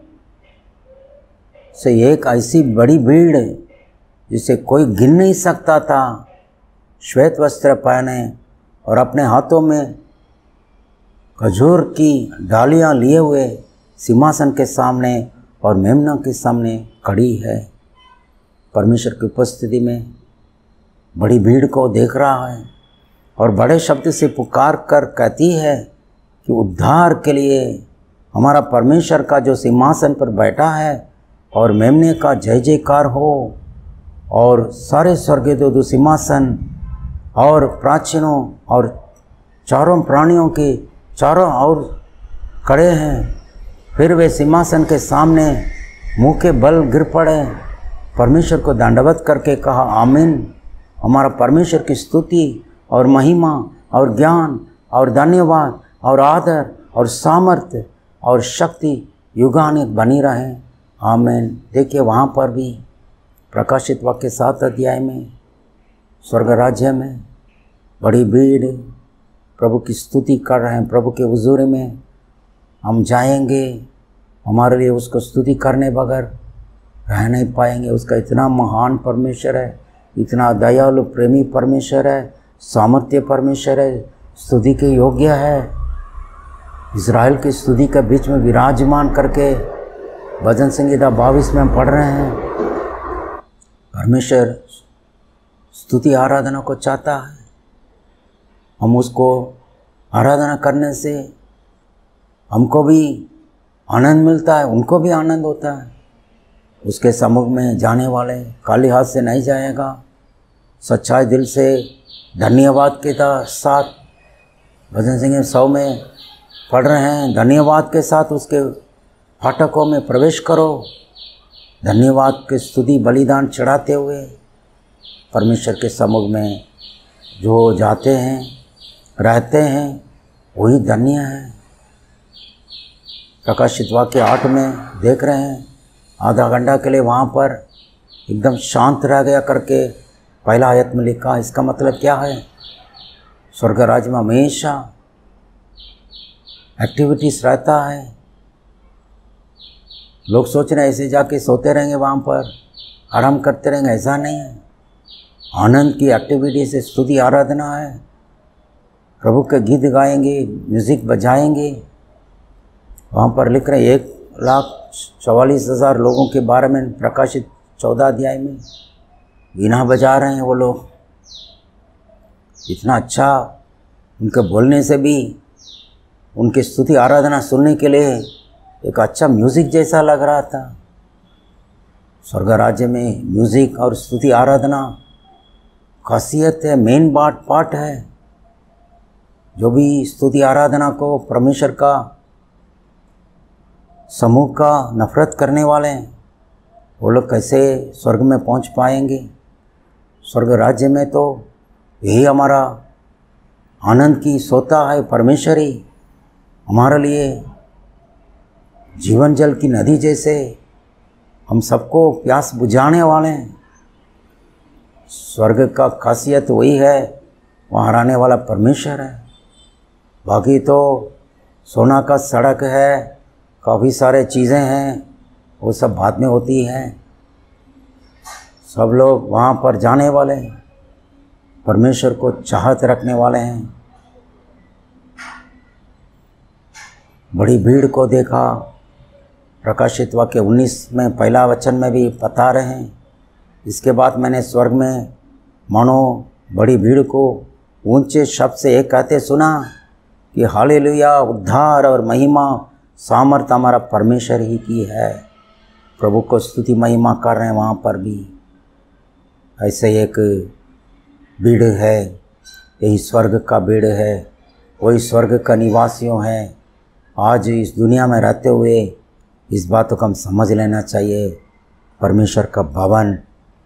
से एक ऐसी बड़ी भीड़ जिसे कोई गिन नहीं सकता था, श्वेत वस्त्र पहने और अपने हाथों में खजूर की डालियां लिए हुए सिंहासन के सामने और मेमना के सामने खड़ी है। परमेश्वर की उपस्थिति में बड़ी भीड़ को देख रहा है और बड़े शब्द से पुकार कर कहती है कि उद्धार के लिए हमारा परमेश्वर का जो सिंहासन पर बैठा है और मेमने का जय जयकार हो। और सारे स्वर्गदूत सिंहासन और प्राचीनों और चारों प्राणियों के चारों ओर खड़े हैं। फिर वे सिंहासन के सामने मुंह के बल गिर पड़े, परमेश्वर को दंडवत करके कहा, आमीन। हमारा परमेश्वर की स्तुति और महिमा और ज्ञान और धन्यवाद और आदर और सामर्थ्य और शक्ति युगानुग बनी रहे, आमीन। देखिए वहाँ पर भी प्रकाशित वाक्य 7 अध्याय में स्वर्ग राज्य में बड़ी भीड़ प्रभु की स्तुति कर रहे हैं। प्रभु के हुजूरी में हम जाएंगे, हमारे लिए उसको स्तुति करने बगैर रह नहीं पाएंगे। उसका इतना महान परमेश्वर है, इतना दयालु प्रेमी परमेश्वर है, सामर्थ्य परमेश्वर है, स्तुति के योग्य है। इज़राइल की स्तुति के बीच में विराजमान करके भजन संगीता 22 में हम पढ़ रहे हैं। परमेश्वर स्तुति आराधना को चाहता है। हम उसको आराधना करने से हमको भी आनंद मिलता है, उनको भी आनंद होता है। उसके सम्मुख में जाने वाले खाली हाथ से नहीं जाएगा। सच्चाई दिल से धन्यवाद के साथ भजन संगीत 100 में पढ़ रहे हैं। धन्यवाद के साथ उसके फाटकों में प्रवेश करो। धन्यवाद के स्तुति बलिदान चढ़ाते हुए परमेश्वर के सम्मुख में जो जाते हैं, रहते हैं, वही धन्य है। प्रकाशित वाक्य 8 में देख रहे हैं, आधा घंटा के लिए वहाँ पर एकदम शांत रह गया करके पहला आयत में लिखा। इसका मतलब क्या है? स्वर्ग राज्य में हमेशा एक्टिविटीज़ रहता है। लोग सोच रहे हैं ऐसे जाके सोते रहेंगे, वहाँ पर आराम करते रहेंगे, ऐसा नहीं है। आनंद की एक्टिविटी से स्तुति आराधना है। प्रभु के गीत गाएंगे, म्यूज़िक बजाएंगे। वहाँ पर लिख रहे 1,44,000 लोगों के बारे में प्रकाशित 14 अध्याय में वीणा बजा रहे हैं वो लोग। इतना अच्छा उनके बोलने से भी उनकी स्तुति आराधना सुनने के लिए एक अच्छा म्यूज़िक जैसा लग रहा था। स्वर्ग राज्य में म्यूज़िक और स्तुति आराधना खासियत है, मेन पार्ट है। जो भी स्तुति आराधना को परमेश्वर का समूह का नफरत करने वाले हैं, वो लोग कैसे स्वर्ग में पहुंच पाएंगे? स्वर्ग राज्य में तो यही हमारा आनंद की सोता है। परमेश्वर ही हमारे लिए जीवन जल की नदी जैसे हम सबको प्यास बुझाने वाले हैं। स्वर्ग का खासियत वही है, वहाँ रहने वाला परमेश्वर है। बाकी तो सोना का सड़क है, काफ़ी सारे चीज़ें हैं, वो सब बाद में होती हैं। सब लोग वहाँ पर जाने वाले हैं, परमेश्वर को चाहत रखने वाले हैं। बड़ी भीड़ को देखा, प्रकाशित वाक्य 19 में पहला वचन में भी बता रहे हैं। इसके बाद मैंने स्वर्ग में मानो बड़ी भीड़ को ऊंचे शब्द से एक कहते सुना कि हालेलुया, उद्धार और महिमा सामर्थ हमारा परमेश्वर ही की है। प्रभु को स्तुति महिमा कर रहे हैं वहाँ पर भी। ऐसे एक भीड़ है, यही स्वर्ग का भीड़ है, वही स्वर्ग का निवासियों है। आज इस दुनिया में रहते हुए इस बातों को हम समझ लेना चाहिए। परमेश्वर का भवन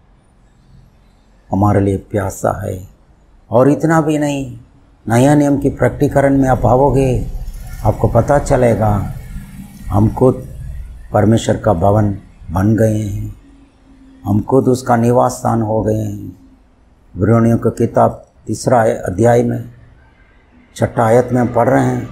हमारे लिए प्यासा है। और इतना भी नहीं, नया नियम की प्रैक्टिकरण में आप आओगे, आपको पता चलेगा हम खुद परमेश्वर का भवन बन गए हैं, हम खुद उसका निवास स्थान हो गए हैं। इब्रानियों की किताब 3 अध्याय में 6 आयत में पढ़ रहे हैं,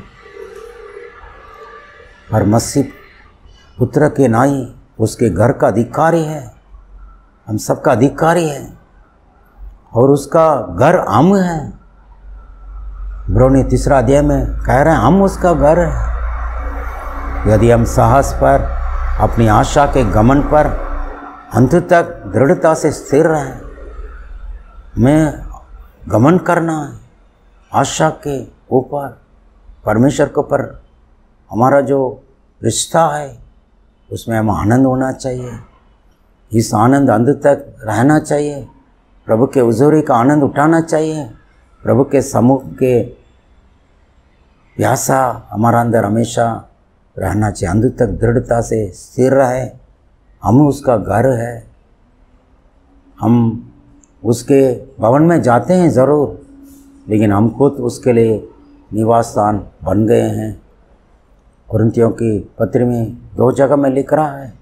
हर मसीह पुत्र के नाई उसके घर का अधिकारी है। हम सबका अधिकारी है और उसका घर हम है। इब्रानी 3 अध्याय में कह रहे हैं हम उसका घर है। यदि हम साहस पर, अपनी आशा के गमन पर अंत तक दृढ़ता से स्थिर रहें, हमें गमन करना है आशा के ऊपर, परमेश्वर के ऊपर। हमारा जो रिश्ता है उसमें हम आनंद होना चाहिए। इस आनंद अंत तक रहना चाहिए। प्रभु के हुजूरी का आनंद उठाना चाहिए। प्रभु के सम्मुख के प्यासा हमारा अंदर हमेशा रहना चाहिए। अंत तक दृढ़ता से स्थिर रहे। हम उसका घर है, हम उसके भवन में जाते हैं ज़रूर, लेकिन हम खुद उसके लिए निवास स्थान बन गए हैं। कुरिन्थियों की पत्र में 2 जगह में लिख रहा है,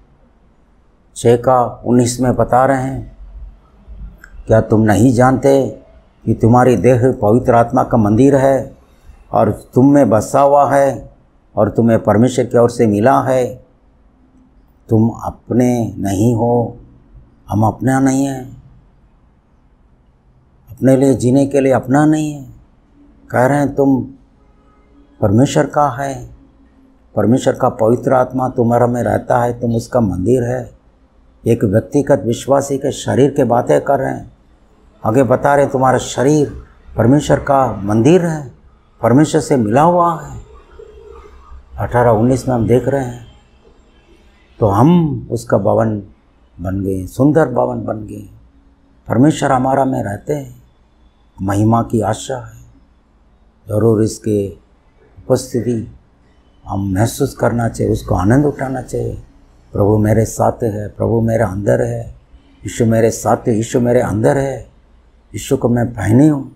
6:19 में बता रहे हैं, क्या तुम नहीं जानते कि तुम्हारी देह पवित्र आत्मा का मंदिर है और तुम में बसा हुआ है और तुम्हें परमेश्वर की ओर से मिला है। तुम अपने नहीं हो, हम अपना नहीं है, अपने लिए जीने के लिए अपना नहीं है। कह रहे हैं तुम परमेश्वर का है, परमेश्वर का पवित्र आत्मा तुम्हारा में रहता है, तुम उसका मंदिर है। एक व्यक्तिगत विश्वासी के शरीर के बातें कर रहे हैं। आगे बता रहे हैं तुम्हारा शरीर परमेश्वर का मंदिर है, परमेश्वर से मिला हुआ है। 18-19 में हम देख रहे हैं। तो हम उसका भवन बन गए, सुंदर भवन बन गए। परमेश्वर हमारा में रहते हैं, महिमा की आशा है। ज़रूर इसके उपस्थिति हम महसूस करना चाहिए, उसको आनंद उठाना चाहिए। प्रभु मेरे साथ है, प्रभु मेरे अंदर है, यीशु मेरे साथ है, यीशु मेरे अंदर है, यीशु को मैं पहने हूँ,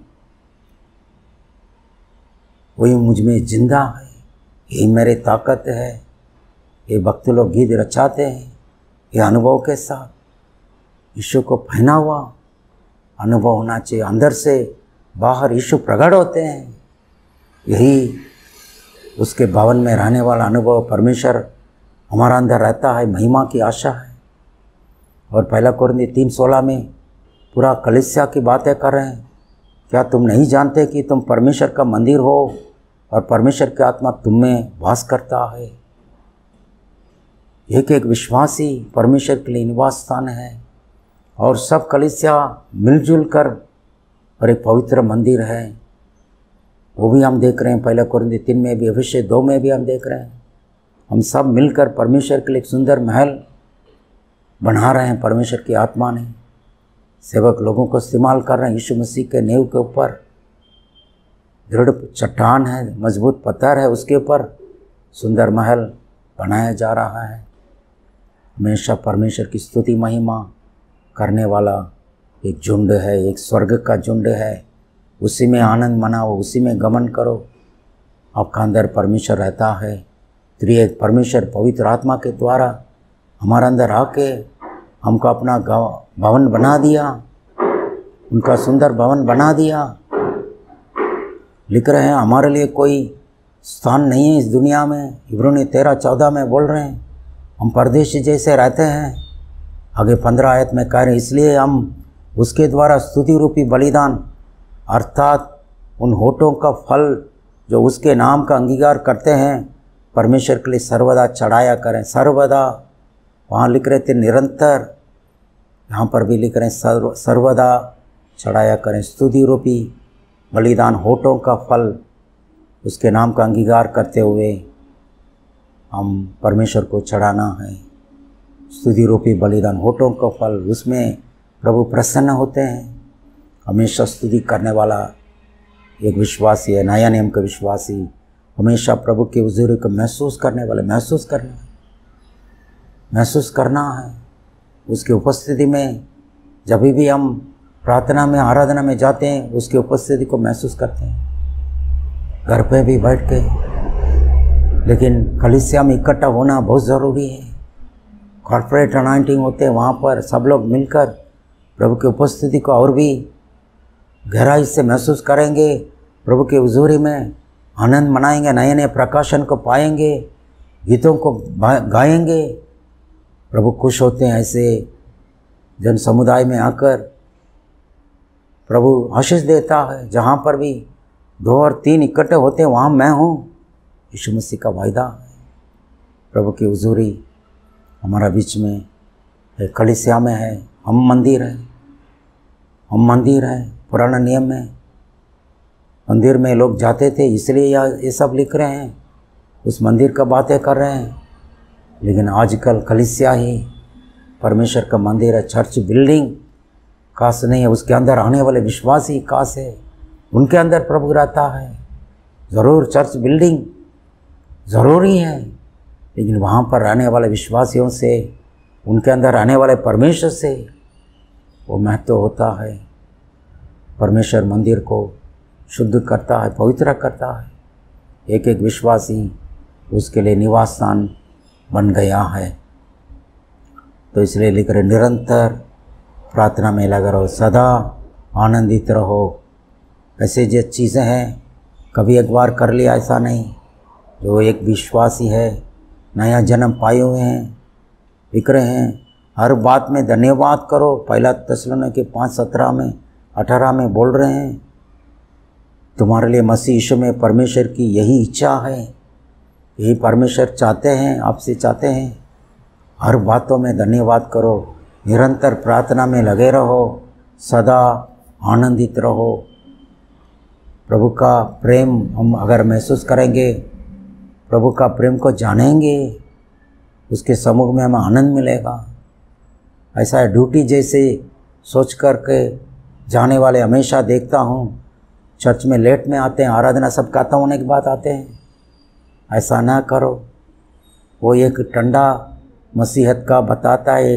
वही मुझ में जिंदा है, यही मेरी ताकत है। ये भक्त लोग गीत रचाते हैं ये अनुभव के साथ। यीशु को पहना हुआ अनुभव होना चाहिए। अंदर से बाहर यीशु प्रकट होते हैं, यही उसके भवन में रहने वाला अनुभव। परमेश्वर हमारा अंदर रहता है, महिमा की आशा है। और पहला कोरिन्थियों 3:16 में पूरा कलीसिया की बातें कर रहे हैं। क्या तुम नहीं जानते कि तुम परमेश्वर का मंदिर हो और परमेश्वर की आत्मा तुम में वास करता है। एक एक विश्वासी परमेश्वर के लिए निवास स्थान है और सब कलीसिया मिलजुल कर और एक पवित्र मंदिर है। वो भी हम देख रहे हैं पहला कोरिन्थियों 3 में भी, एफिसियों 2 में भी हम देख रहे हैं। हम सब मिलकर परमेश्वर के लिए एक सुंदर महल बना रहे हैं। परमेश्वर की आत्मा ने सेवक लोगों को इस्तेमाल कर रहे हैं। यीशु मसीह के नींव के ऊपर दृढ़ चट्टान है, मजबूत पत्थर है, उसके ऊपर सुंदर महल बनाया जा रहा है। हमेशा परमेश्वर की स्तुति महिमा करने वाला एक झुंड है, एक स्वर्ग का झुंड है। उसी में आनंद मनाओ, उसी में गमन करो। आपका अंदर परमेश्वर रहता है। त्रिएक परमेश्वर पवित्र आत्मा के द्वारा हमारे अंदर आके हमको अपना भवन बना दिया, उनका सुंदर भवन बना दिया। लिख रहे हैं हमारे लिए कोई स्थान नहीं है इस दुनिया में। इब्रानी 13-14 में बोल रहे हैं हम परदेशी जैसे रहते हैं। आगे 15 आयत में कह रहे हैं इसलिए हम उसके द्वारा स्तुति रूपी बलिदान अर्थात उन होठों का फल जो उसके नाम का अंगीकार करते हैं परमेश्वर के लिए सर्वदा चढ़ाया करें। सर्वदा वहाँ लिख रहे थे निरंतर, यहाँ पर भी लिख रहे हैं सर्वदा चढ़ाया करें। स्तुति रूपी बलिदान होठों का फल उसके नाम का अंगीकार करते हुए हम परमेश्वर को चढ़ाना है। स्तुति रूपी बलिदान होठों का फल, उसमें प्रभु प्रसन्न होते हैं। हमेशा स्तुति करने वाला एक विश्वासी है, नया नियम का विश्वासी। हमेशा प्रभु के हुजूरी को महसूस करने वाले, महसूस करना है उसकी उपस्थिति में। जब भी हम प्रार्थना में आराधना में जाते हैं उसकी उपस्थिति को महसूस करते हैं, घर पे भी बैठ के। लेकिन कलीसिया में इकट्ठा होना बहुत ज़रूरी है। कॉर्पोरेट अनाइंटिंग होते हैं, वहाँ पर सब लोग मिलकर प्रभु की उपस्थिति को और भी गहराई से महसूस करेंगे। प्रभु के हुजूरी में आनंद मनाएंगे, नए नए प्रकाशन को पाएंगे, गीतों को गाएंगे। प्रभु खुश होते हैं ऐसे जन समुदाय में आकर। प्रभु आशीष देता है। जहाँ पर भी 2 और 3 इकट्ठे होते हैं वहाँ मैं हूँ। यीशु मसीह का वायदा है। प्रभु की हुजूरी हमारा बीच में है, कलीसिया में है। हम मंदिर हैं। पुराना नियम में मंदिर में लोग जाते थे, इसलिए ये सब लिख रहे हैं, उस मंदिर का बातें कर रहे हैं। लेकिन आजकल कलीसिया ही परमेश्वर का मंदिर है। चर्च बिल्डिंग काश नहीं है, उसके अंदर आने वाले विश्वासी काश है, उनके अंदर प्रभु रहता है। ज़रूर चर्च बिल्डिंग ज़रूरी है, लेकिन वहाँ पर रहने वाले विश्वासियों से, उनके अंदर रहने वाले परमेश्वर से वो महत्व होता है। परमेश्वर मंदिर को शुद्ध करता है, पवित्र करता है। एक एक विश्वासी उसके लिए निवास स्थान बन गया है। तो इसलिए लिख रहे निरंतर प्रार्थना में लगा रहो, सदा आनंदित रहो। ऐसे जो चीज़ें हैं कभी एक बार कर लिया ऐसा नहीं। जो एक विश्वासी है, नया जन्म पाए हुए हैं, लिख रहे हैं हर बात में धन्यवाद करो। पहला थिस्सलुनीके 5:17 में 18 में बोल रहे हैं तुम्हारे लिए मसीह यीशु में परमेश्वर की यही इच्छा है, यही परमेश्वर चाहते हैं, आपसे चाहते हैं। हर बातों में धन्यवाद करो, निरंतर प्रार्थना में लगे रहो, सदा आनंदित रहो। प्रभु का प्रेम हम अगर महसूस करेंगे, प्रभु का प्रेम को जानेंगे, उसके सम्मुख में हमें आनंद मिलेगा। ऐसा ड्यूटी जैसे सोच कर के जाने वाले हमेशा देखता हूँ, चर्च में लेट में आते हैं, आराधना सब खत्म होने के बाद आते हैं। ऐसा ना करो। वो एक ठंडा मसीहत का बताता है,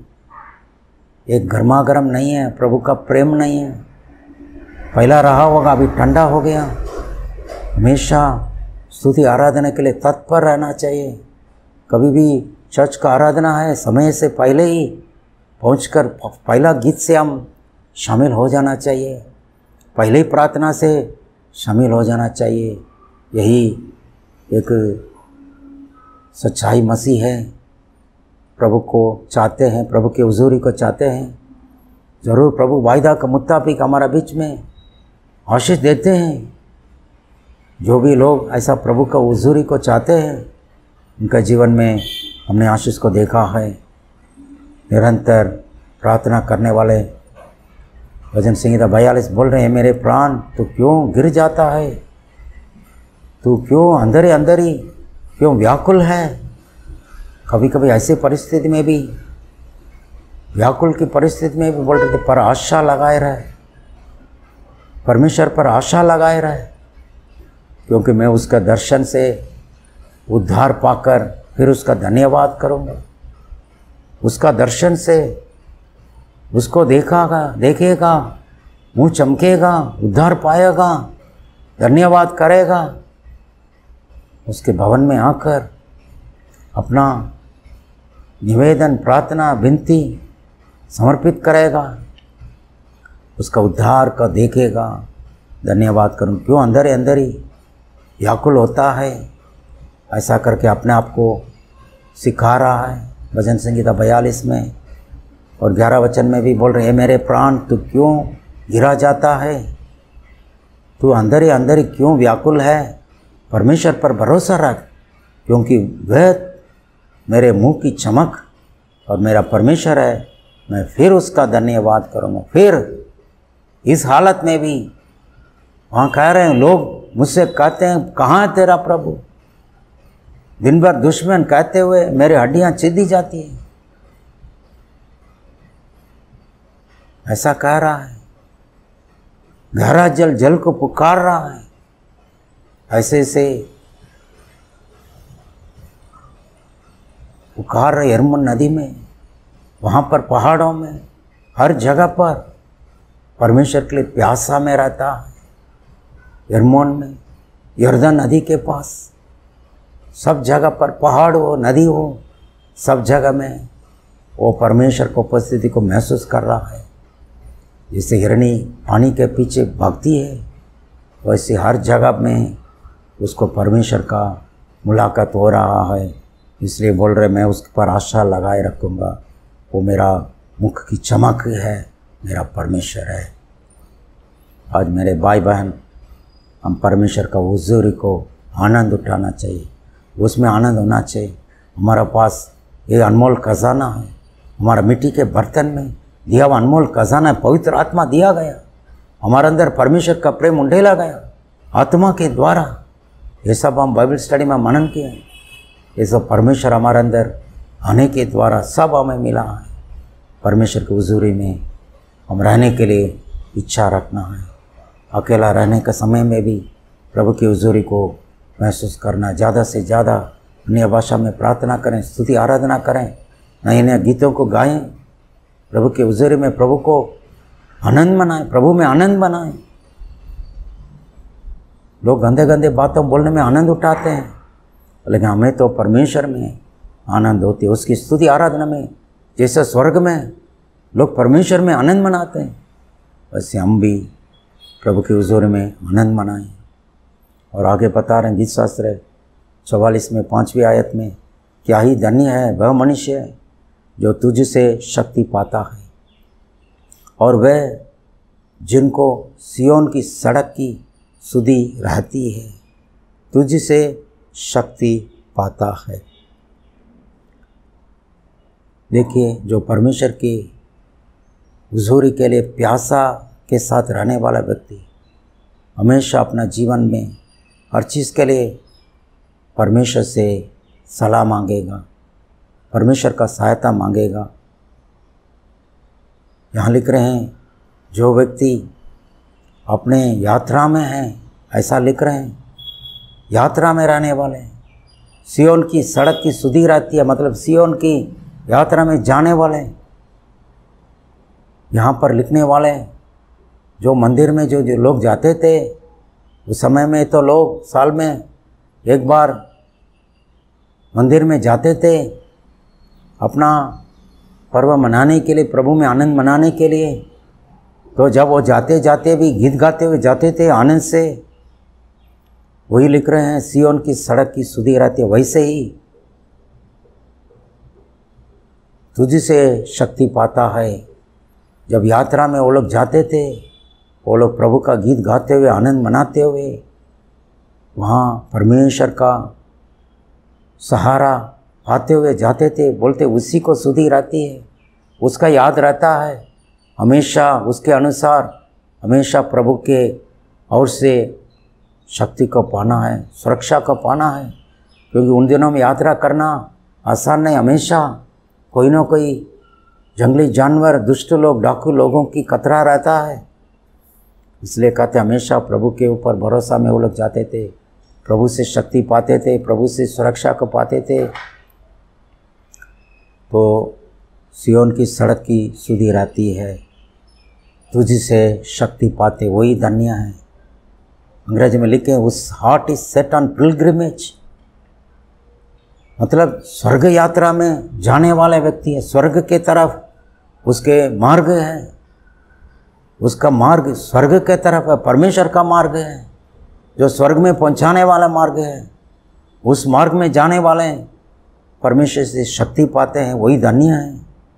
एक गर्मा गर्म नहीं है, प्रभु का प्रेम नहीं है। पहला रहा होगा, अभी ठंडा हो गया। हमेशा स्तुति आराधना के लिए तत्पर रहना चाहिए। कभी भी चर्च का आराधना है, समय से पहले ही पहुंचकर पहला गीत से हम शामिल हो जाना चाहिए, पहले ही प्रार्थना से शामिल हो जाना चाहिए। यही एक सच्चाई मसीह है। प्रभु को चाहते हैं, प्रभु की हुजूरी को चाहते हैं। ज़रूर प्रभु वायदा के मुताबिक हमारा बीच में आशीष देते हैं। जो भी लोग ऐसा प्रभु का हुजूरी को चाहते हैं, उनका जीवन में हमने आशीष को देखा है। निरंतर प्रार्थना करने वाले भजन संहिता 42 बोल रहे हैं, मेरे प्राण तू क्यों गिर जाता है, तू क्यों अंदर ही क्यों व्याकुल है। कभी कभी ऐसे परिस्थिति में भी, व्याकुल की परिस्थिति में भी बोल रहे थे, पर आशा लगाए रहे, परमेश्वर पर आशा लगाए रहे, क्योंकि मैं उसका दर्शन से उद्धार पाकर फिर उसका धन्यवाद करूँगा। उसका दर्शन से उसको देखेगा, मुँह चमकेगा, उद्धार पाएगा, धन्यवाद करेगा। उसके भवन में आकर अपना निवेदन, प्रार्थना, विनती समर्पित करेगा, उसका उद्धार का देखेगा, धन्यवाद करूँ। क्यों अंदर ही व्याकुल होता है, ऐसा करके अपने आप को सिखा रहा है। भजन संहिता 42 में और 11 वचन में भी बोल रहे हैं, मेरे प्राण तू क्यों गिरा जाता है, तू अंदर ही क्यों व्याकुल है। परमेश्वर पर भरोसा रख, क्योंकि वह मेरे मुंह की चमक और मेरा परमेश्वर है। मैं फिर उसका धन्यवाद करूँगा। फिर इस हालत में भी वहाँ कह रहे हैं, लोग मुझसे कहते हैं, कहाँ है तेरा प्रभु। दिन भर दुश्मन कहते हुए मेरी हड्डियाँ चिदी जाती हैं, ऐसा कह रहा है। गहरा जल को पुकार रहा है। ऐसे से पुकार रहे यरमोन नदी में, वहाँ पर पहाड़ों में, हर जगह पर परमेश्वर के लिए प्यासा में रहता है। यरमोन में, यरदन नदी के पास, सब जगह पर पहाड़ हो, नदी हो, सब जगह में वो परमेश्वर को उपस्थिति को महसूस कर रहा है। जैसे हिरणी पानी के पीछे भागती है, वैसे हर जगह में उसको परमेश्वर का मुलाकात हो रहा है। इसलिए बोल रहे, मैं उसके पर आशा लगाए रखूँगा। वो मेरा मुख की चमक है, मेरा परमेश्वर है। आज मेरे भाई बहन, हम परमेश्वर का हुजूरी को आनंद उठाना चाहिए, उसमें आनंद होना चाहिए। हमारा पास ये अनमोल खजाना है, हमारा मिट्टी के बर्तन में दिया हुआ अनमोल खजाना है। पवित्र आत्मा दिया गया, हमारे अंदर परमेश्वर का प्रेम उंडेला गया आत्मा के द्वारा। ये सब हम बाइबल स्टडी में मनन किए हैं। ये सब परमेश्वर हमारे अंदर आने के द्वारा सब हमें मिला है। परमेश्वर की हुजूरी में हम रहने के लिए इच्छा रखना है। अकेला रहने के समय में भी प्रभु की हुजूरी को महसूस करना, ज़्यादा से ज़्यादा अन्य भाषा में प्रार्थना करें, स्तुति आराधना करें, नए नए गीतों को गाएं, प्रभु की हुजूरी में प्रभु को आनंद मनाएं, प्रभु में आनंद बनाएं। लोग गंदे गंदे बातों बोलने में आनंद उठाते हैं, लेकिन हमें तो परमेश्वर में आनंद होती है, उसकी स्तुति आराधना में। जैसे स्वर्ग में लोग परमेश्वर में आनंद मनाते हैं, वैसे हम भी प्रभु की हुजूरी में आनंद मनाएं। और आगे बता रहे हैं गीत शास्त्र 44 में 5वीं आयत में, क्या ही धन्य है वह मनुष्य जो तुझसे शक्ति पाता है, और वह जिनको सियोन की सड़क की सुधि रहती है, तुझसे शक्ति पाता है। देखिए, जो परमेश्वर की हुजूरी के लिए प्यासा के साथ रहने वाला व्यक्ति हमेशा अपना जीवन में हर चीज़ के लिए परमेश्वर से सलाह मांगेगा, परमेश्वर का सहायता मांगेगा। यहाँ लिख रहे हैं, जो व्यक्ति अपने यात्रा में हैं, ऐसा लिख रहे हैं, यात्रा में रहने वाले हैं, सियोन की सड़क की सुधि रहती है, मतलब सियोन की यात्रा में जाने वाले हैं। यहाँ पर लिखने वाले हैं, जो मंदिर में जो लोग जाते थे उस समय में, तो लोग साल में एक बार मंदिर में जाते थे अपना पर्व मनाने के लिए, प्रभु में आनंद मनाने के लिए। तो जब वो जाते जाते भी गीत गाते हुए जाते थे आनंद से। वही लिख रहे हैं, सियोन की सड़क की सुधि रहती है। वैसे ही तुझसे शक्ति पाता है। जब यात्रा में वो लोग जाते थे, वो लोग प्रभु का गीत गाते हुए आनंद मनाते हुए वहाँ परमेश्वर का सहारा पाते हुए जाते थे। बोलते उसी को सुधि रहती है, उसका याद रहता है, हमेशा उसके अनुसार हमेशा प्रभु के ओर से शक्ति को पाना है, सुरक्षा को पाना है। क्योंकि उन दिनों में यात्रा करना आसान नहीं, हमेशा कोई ना कोई जंगली जानवर, दुष्ट लोग, डाकू लोगों की खतरा रहता है। इसलिए कहते हमेशा प्रभु के ऊपर भरोसा में वो लोग जाते थे, प्रभु से शक्ति पाते थे, प्रभु से सुरक्षा को पाते थे। तो सियोन की सड़क की सुधि रहती है, तुझसे शक्ति पाते वही धन्य है। अंग्रेजी में लिखे, उस heart is set on pilgrimage, मतलब स्वर्ग यात्रा में जाने वाले व्यक्ति है। स्वर्ग के तरफ उसके मार्ग है, उसका मार्ग स्वर्ग के तरफ है, परमेश्वर का मार्ग है, जो स्वर्ग में पहुंचाने वाला मार्ग है। उस मार्ग में जाने वाले परमेश्वर से शक्ति पाते हैं, वही धन्य है।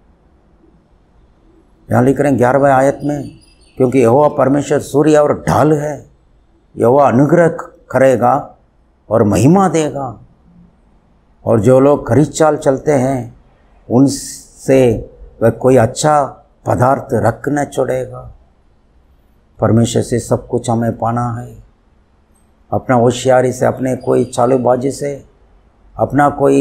यहाँ लिख रहे हैं 11वें आयत में, क्योंकि यहोवा परमेश्वर सूर्य और ढाल है, यहोवा अनुग्रह करेगा और महिमा देगा। और जो लोग खरी चाल चलते हैं उनसे वह कोई अच्छा पदार्थ रख न छोड़ेगा। परमेश्वर से सब कुछ हमें पाना है, अपना होशियारी से, अपने कोई चालूबाजी से, अपना कोई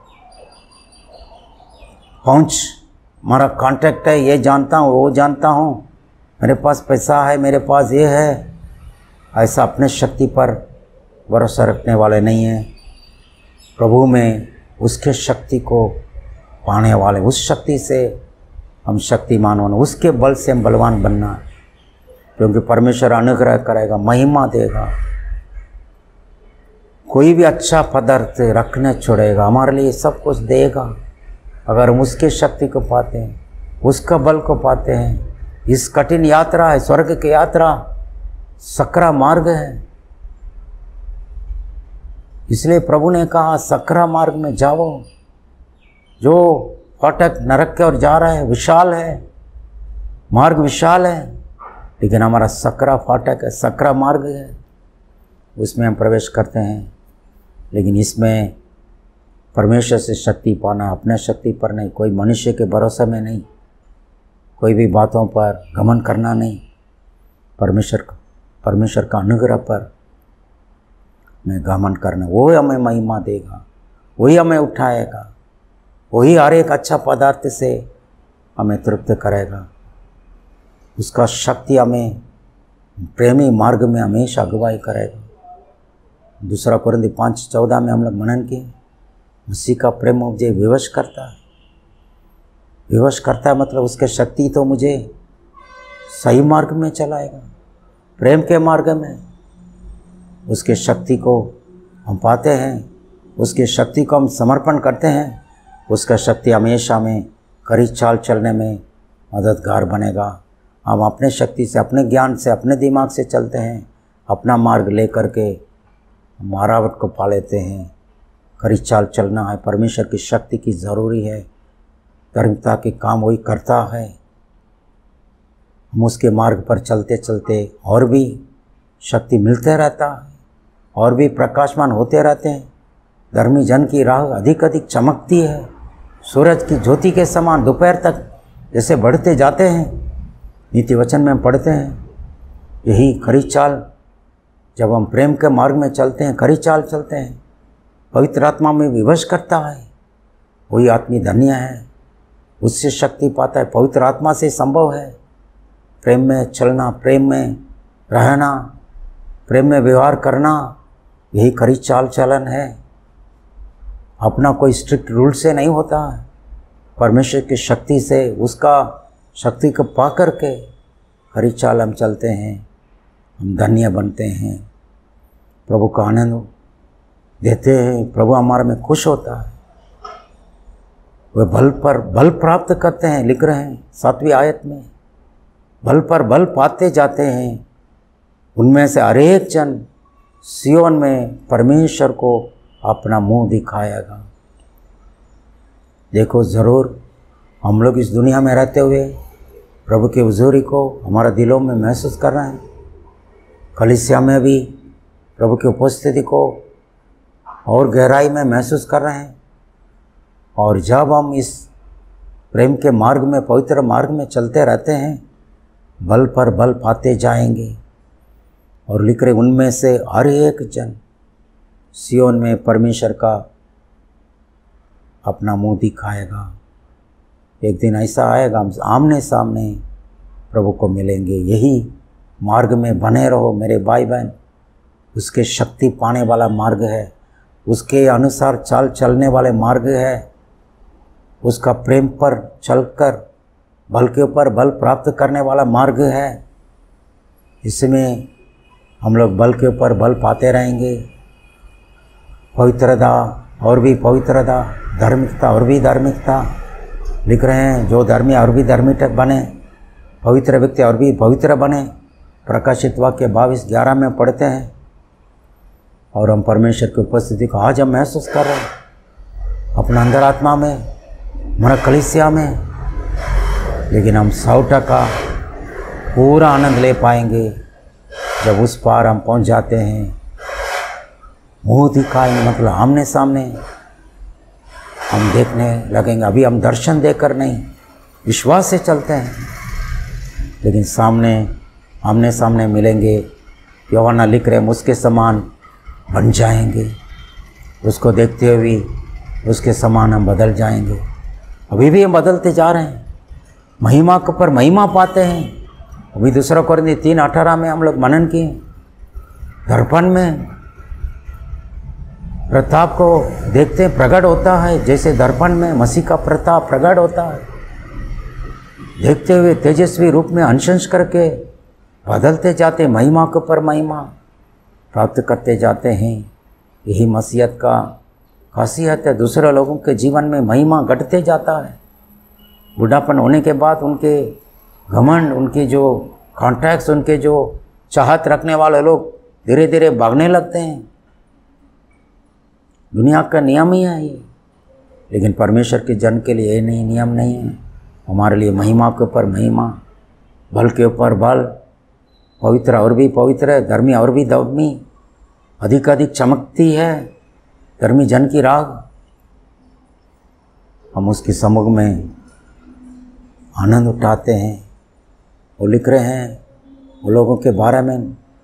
पहुंच, हमारा कांटेक्ट है, ये जानता हूँ वो जानता हूँ, मेरे पास पैसा है, मेरे पास ये है, ऐसा अपने शक्ति पर भरोसा रखने वाले नहीं हैं। प्रभु में उसके शक्ति को पाने वाले, उस शक्ति से हम शक्तिमान होना, उसके बल से हम बलवान बनना। क्योंकि परमेश्वर अनुग्रह करेगा, महिमा देगा, कोई भी अच्छा पदार्थ रखने छोड़ेगा, हमारे लिए सब कुछ देगा। अगर हम उसके शक्ति को पाते हैं, उसका बल को पाते हैं। इस कठिन यात्रा है, स्वर्ग की यात्रा सकरा मार्ग है। इसलिए प्रभु ने कहा सकरा मार्ग में जाओ। जो फाटक नरक की ओर जा रहा है विशाल है, मार्ग विशाल है, लेकिन हमारा सकरा फाटक है, सकरा मार्ग है, उसमें हम प्रवेश करते हैं। लेकिन इसमें परमेश्वर से शक्ति पाना, अपने शक्ति पर नहीं, कोई मनुष्य के भरोसे में नहीं, कोई भी बातों पर घमंड करना नहीं, परमेश्वर का अनुग्रह पर में घमंड करना। वो हमें महिमा देगा, वही हमें उठाएगा, वही हर एक अच्छा पदार्थ से हमें तृप्त करेगा। उसका शक्ति हमें प्रेमी मार्ग में हमेशा अगुवाई करेगा। 2 कोरिन्थी 5:14 में हम लोग मनन किए, मसीह का प्रेम मुझे विवश करता है। विवश करता है मतलब उसके शक्ति तो मुझे सही मार्ग में चलाएगा, प्रेम के मार्ग में। उसके शक्ति को हम पाते हैं, उसकी शक्ति को हम समर्पण करते हैं, उसका शक्ति हमेशा में खरी चाल चलने में मददगार बनेगा। हम अपने शक्ति से, अपने ज्ञान से, अपने दिमाग से चलते हैं, अपना मार्ग ले करके मारावट को पा लेते हैं। खरी चाल चलना है, परमेश्वर की शक्ति की ज़रूरी है। धार्मिकता के काम वही करता है। हम उसके मार्ग पर चलते चलते और भी शक्ति मिलते रहता है और भी प्रकाशमान होते रहते हैं। धर्मी जन की राह अधिक अधिक चमकती है, सूरज की ज्योति के समान दोपहर तक जैसे बढ़ते जाते हैं। नीति वचन में हम पढ़ते हैं, यही खरी चाल, जब हम प्रेम के मार्ग में चलते हैं, खरी चाल चलते हैं, पवित्र आत्मा में विवश करता है, वही आदमी धन्य है, उससे शक्ति पाता है। पवित्र आत्मा से संभव है प्रेम में चलना, प्रेम में रहना, प्रेम में व्यवहार करना, यही खरी चाल चलन है। अपना कोई स्ट्रिक्ट रूल से नहीं होता है, परमेश्वर की शक्ति से, उसका शक्ति को पा कर के खरी चाल हम चलते हैं, हम धन्य बनते हैं, प्रभु का आनंद देते हैं, प्रभु हमारे में खुश होता है। वे बल पर बल प्राप्त करते हैं, लिख रहे हैं 7वीं आयत में, बल पर बल पाते जाते हैं। उनमें से हर एक जन सियोन में परमेश्वर को अपना मुंह दिखाएगा। देखो, ज़रूर हम लोग इस दुनिया में रहते हुए प्रभु की हुजूरी को हमारा दिलों में महसूस कर रहे हैं, कलीसिया में भी प्रभु की उपस्थिति को और गहराई में महसूस कर रहे हैं। और जब हम इस प्रेम के मार्ग में, पवित्र मार्ग में चलते रहते हैं, बल पर बल पाते जाएंगे। और लिख रहे, उनमें से हर एक जन सियोन में परमेश्वर का अपना मुंह दिखाएगा। एक दिन ऐसा आएगा, हम आमने सामने प्रभु को मिलेंगे। यही मार्ग में बने रहो मेरे भाई बहन, उसके शक्ति पाने वाला मार्ग है, उसके अनुसार चाल चलने वाले मार्ग है, उसका प्रेम पर चलकर बल के ऊपर बल प्राप्त करने वाला मार्ग है। इसमें हम लोग बल के ऊपर बल पाते रहेंगे। पवित्रता और भी पवित्रता, धार्मिकता और भी धार्मिकता, लिख रहे हैं, जो धर्मी और भी धार्मिक बने, पवित्र व्यक्ति और भी पवित्र बने। प्रकाशित वाक्य 22:11 में पढ़ते हैं। और हम परमेश्वर की उपस्थिति को आज हम महसूस कर रहे हैं अपना अंतरात्मा में, हमारा कलीसिया में। लेकिन हम 100% पूरा आनंद ले पाएंगे जब उस पार हम पहुंच जाते हैं। मुँह दिखाएंगे, मतलब आमने सामने हम देखने लगेंगे। अभी हम दर्शन देकर नहीं, विश्वास से चलते हैं, लेकिन सामने आमने सामने मिलेंगे। यूहन्ना लिख रहे हैं, उसके समान बन जाएंगे। उसको देखते हुए उसके समान हम बदल जाएंगे। अभी भी हम बदलते जा रहे हैं, महिमा के ऊपर महिमा पाते हैं। अभी 2 कोरिन्थियों 3:18 में हम लोग मनन किए, दर्पण में प्रताप को देखते हैं, प्रकट होता है, जैसे दर्पण में मसीह का प्रताप प्रकट होता है। देखते हुए तेजस्वी रूप में अंश करके बदलते जाते, महिमा के ऊपर महिमा प्राप्त करते जाते हैं। यही मसीहत का खासियत है। दूसरे लोगों के जीवन में महिमा घटते जाता है। बुढ़ापन होने के बाद उनके घमंड, उनके जो कॉन्ट्रैक्ट्स, उनके जो चाहत रखने वाले लोग धीरे धीरे भागने लगते हैं। दुनिया का नियम ही है ये, लेकिन परमेश्वर के जन के लिए ये नहीं, नियम नहीं है। हमारे लिए महिमा के ऊपर महिमा, बल के ऊपर बल, पवित्र और भी पवित्र है, धर्मी और भी धर्मी, अधिक अधिक चमकती है धर्मी जन की राह। हम उसके सम्मुख में आनंद उठाते हैं। वो लिख रहे हैं वो लोगों के बारे में,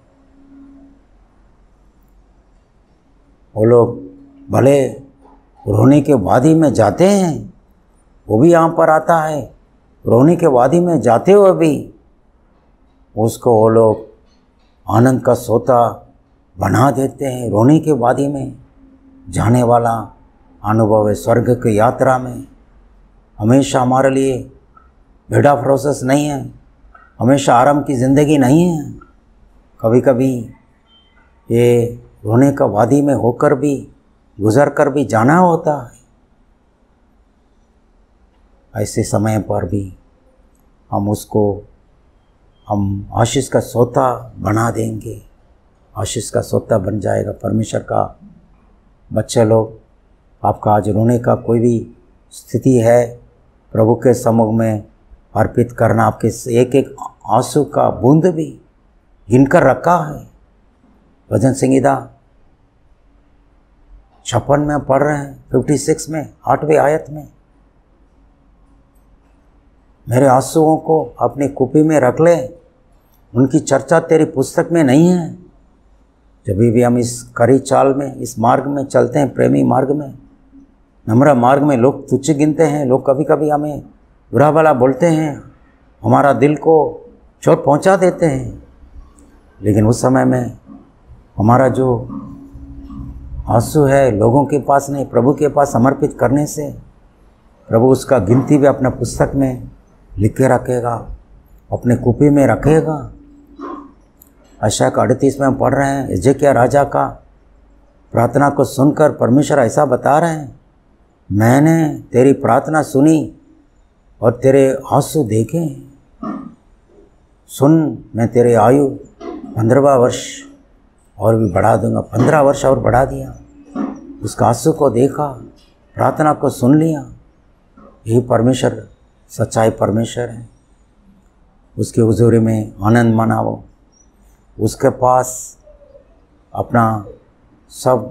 वो लोग भले रोने के वादी में जाते हैं, वो भी यहाँ पर आता है, रोने के वादी में जाते हुए भी उसको वो लोग आनंद का सोता बना देते हैं। रोने के वादी में जाने वाला अनुभव है स्वर्ग की यात्रा में। हमेशा हमारे लिए बेड़ा प्रोसेस नहीं है, हमेशा आराम की ज़िंदगी नहीं है। कभी कभी ये रोने का वादी में होकर भी, गुजर कर भी जाना होता है। ऐसे समय पर भी हम उसको आशीष का सोता बना देंगे, आशीष का सोता बन जाएगा। परमेश्वर का बच्चे लोग, आपका आज रोने का कोई भी स्थिति है, प्रभु के सम्मुख में अर्पित करना। आपके एक एक आंसू का बूंद भी गिनकर रखा है, भजन संगीता 56 में पढ़ रहे हैं, 56 में 8वें आयत में, मेरे आंसुओं को अपनी कुपी में रख ले, उनकी चर्चा तेरी पुस्तक में नहीं है। जब भी हम इस कड़ी चाल में, इस मार्ग में चलते हैं, प्रेमी मार्ग में, नम्र मार्ग में, लोग तुच्छ गिनते हैं, लोग कभी कभी हमें बुरा भला बोलते हैं, हमारा दिल को चोट पहुंचा देते हैं, लेकिन उस समय में हमारा जो आंसू है लोगों के पास नहीं, प्रभु के पास समर्पित करने से प्रभु उसका गिनती भी अपने पुस्तक में लिख के रखेगा, अपने कुपी में रखेगा। यशायाह का 38 में हम पढ़ रहे हैं, हिजकिय्याह राजा का प्रार्थना को सुनकर परमेश्वर ऐसा बता रहे हैं, मैंने तेरी प्रार्थना सुनी और तेरे आंसू देखे। सुन, मैं तेरे आयु 15वां वर्ष और भी बढ़ा दूंगा। 15 वर्ष और बढ़ा दिया। उसका आंसू को देखा, प्रार्थना को सुन लिया। यही परमेश्वर सच्चाई परमेश्वर है। उसकी हुजूरी में आनंद मनाओ, उसके पास अपना सब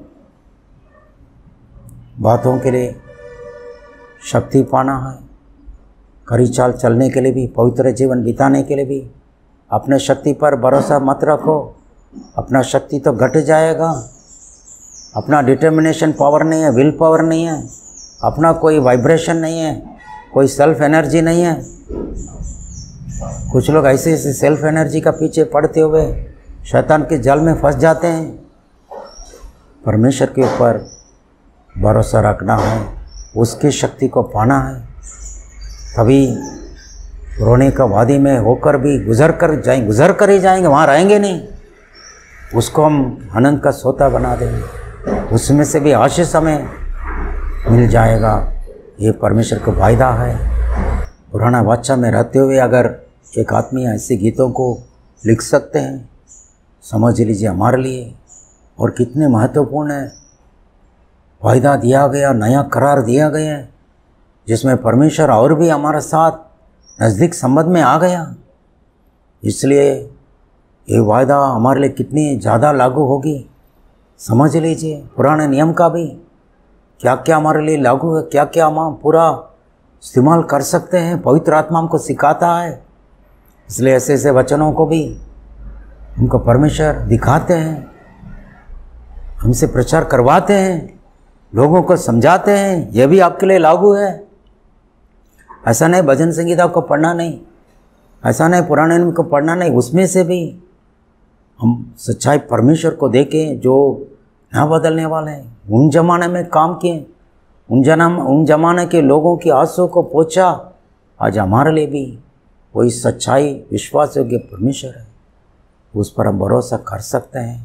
बातों के लिए शक्ति पाना है। कड़ी चाल चलने के लिए भी, पवित्र जीवन बिताने के लिए भी अपने शक्ति पर भरोसा मत रखो। अपना शक्ति तो घट जाएगा। अपना डिटर्मिनेशन पावर नहीं है, विल पावर नहीं है, अपना कोई वाइब्रेशन नहीं है, कोई सेल्फ एनर्जी नहीं है। कुछ लोग ऐसे ऐसे सेल्फ एनर्जी का पीछे पड़ते हुए शैतान के जाल में फंस जाते हैं। परमेश्वर के ऊपर भरोसा रखना है, उसकी शक्ति को पाना है, तभी रोने का वादी में होकर भी गुजर कर ही जाएंगे, वहाँ रहेंगे नहीं। उसको हम आनंद का सोता बना देंगे, उसमें से भी आशीष हमें मिल जाएगा। ये परमेश्वर का वायदा है। पुराना वाचा में रहते हुए अगर एक आदमी ऐसे गीतों को लिख सकते हैं, समझ लीजिए हमारे लिए और कितने महत्वपूर्ण है। वायदा दिया गया, नया करार दिया गया, जिसमें परमेश्वर और भी हमारे साथ नज़दीक संबंध में आ गया। इसलिए ये वायदा हमारे लिए कितनी ज़्यादा लागू होगी, समझ लीजिए। पुराने नियम का भी क्या क्या हमारे लिए लागू है, क्या क्या हम पूरा इस्तेमाल कर सकते हैं। पवित्र आत्मा हमको सिखाता है। इसलिए ऐसे ऐसे वचनों को भी हमको परमेश्वर दिखाते हैं, हमसे प्रचार करवाते हैं, लोगों को समझाते हैं। यह भी आपके लिए लागू है। ऐसा नहीं भजन संगीता को पढ़ना नहीं, ऐसा नहीं पुराने नियम को पढ़ना नहीं, उसमें से भी हम सच्चाई परमेश्वर को देखें जो ना बदलने वाले हैं। उन जमाने में काम किए, उन जमाने के लोगों की आंसू को पोंछा। आज हमारे लिए भी वही सच्चाई विश्वास योग्य परमेश्वर है, उस पर हम भरोसा कर सकते हैं।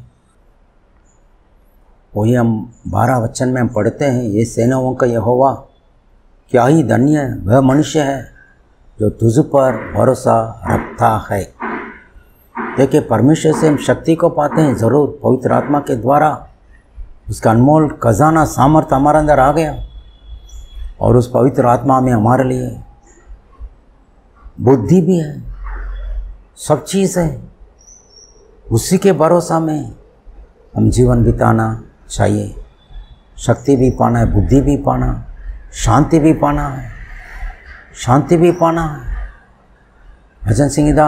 वही हम 12 वचन में हम पढ़ते हैं, ये सेनाओं का यहोवा क्या ही धन्य वह मनुष्य है जो तुझ पर भरोसा रखता है। देखिए, परमेश्वर से हम शक्ति को पाते हैं ज़रूर, पवित्र आत्मा के द्वारा। उसका अनमोल खजाना सामर्थ्य हमारे अंदर आ गया और उस पवित्र आत्मा में हमारे लिए बुद्धि भी है, सब चीज़ है। उसी के भरोसा में हम जीवन बिताना चाहिए। शक्ति भी पाना है, बुद्धि भी पाना, शांति भी पाना है, शांति भी पाना है। भजन संगीता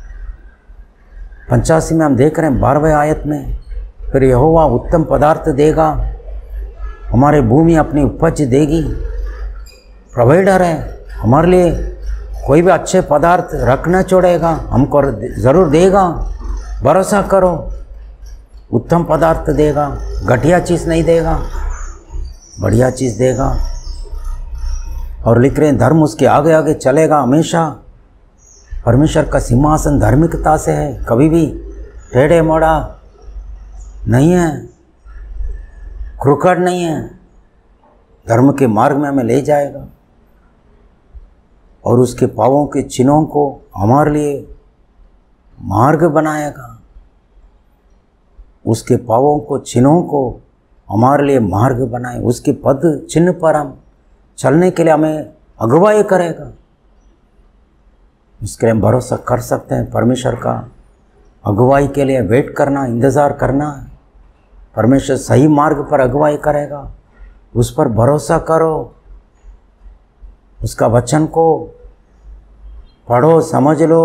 85 में हम देख रहे हैं 12वें आयत में, फिर यहोवा उत्तम पदार्थ देगा, हमारे भूमि अपनी उपज देगी। प्रोवाइडर है हमारे लिए, कोई भी अच्छे पदार्थ रख न छोड़ेगा, हमको ज़रूर देगा। भरोसा करो, उत्तम पदार्थ देगा, घटिया चीज़ नहीं देगा, बढ़िया चीज़ देगा। और लिख रहे हैं धर्म उसके आगे आगे चलेगा हमेशा। परमेश्वर का सिंहासन धार्मिकता से है, कभी भी टेढ़े मोड़ा नहीं है, क्रुकड़ नहीं है, धर्म के मार्ग में हमें ले जाएगा और उसके पाँवों के चिन्हों को हमारे लिए मार्ग बनाएगा। उसके पाँवों को, चिन्हों को हमारे लिए मार्ग बनाए, उसके पद चिन्ह पर हम चलने के लिए हमें अगुवाई करेगा। इसके लिए हम भरोसा कर सकते हैं। परमेश्वर का अगुवाई के लिए वेट करना, इंतज़ार करना है। परमेश्वर सही मार्ग पर अगुवाई करेगा, उस पर भरोसा करो, उसका वचन को पढ़ो, समझ लो,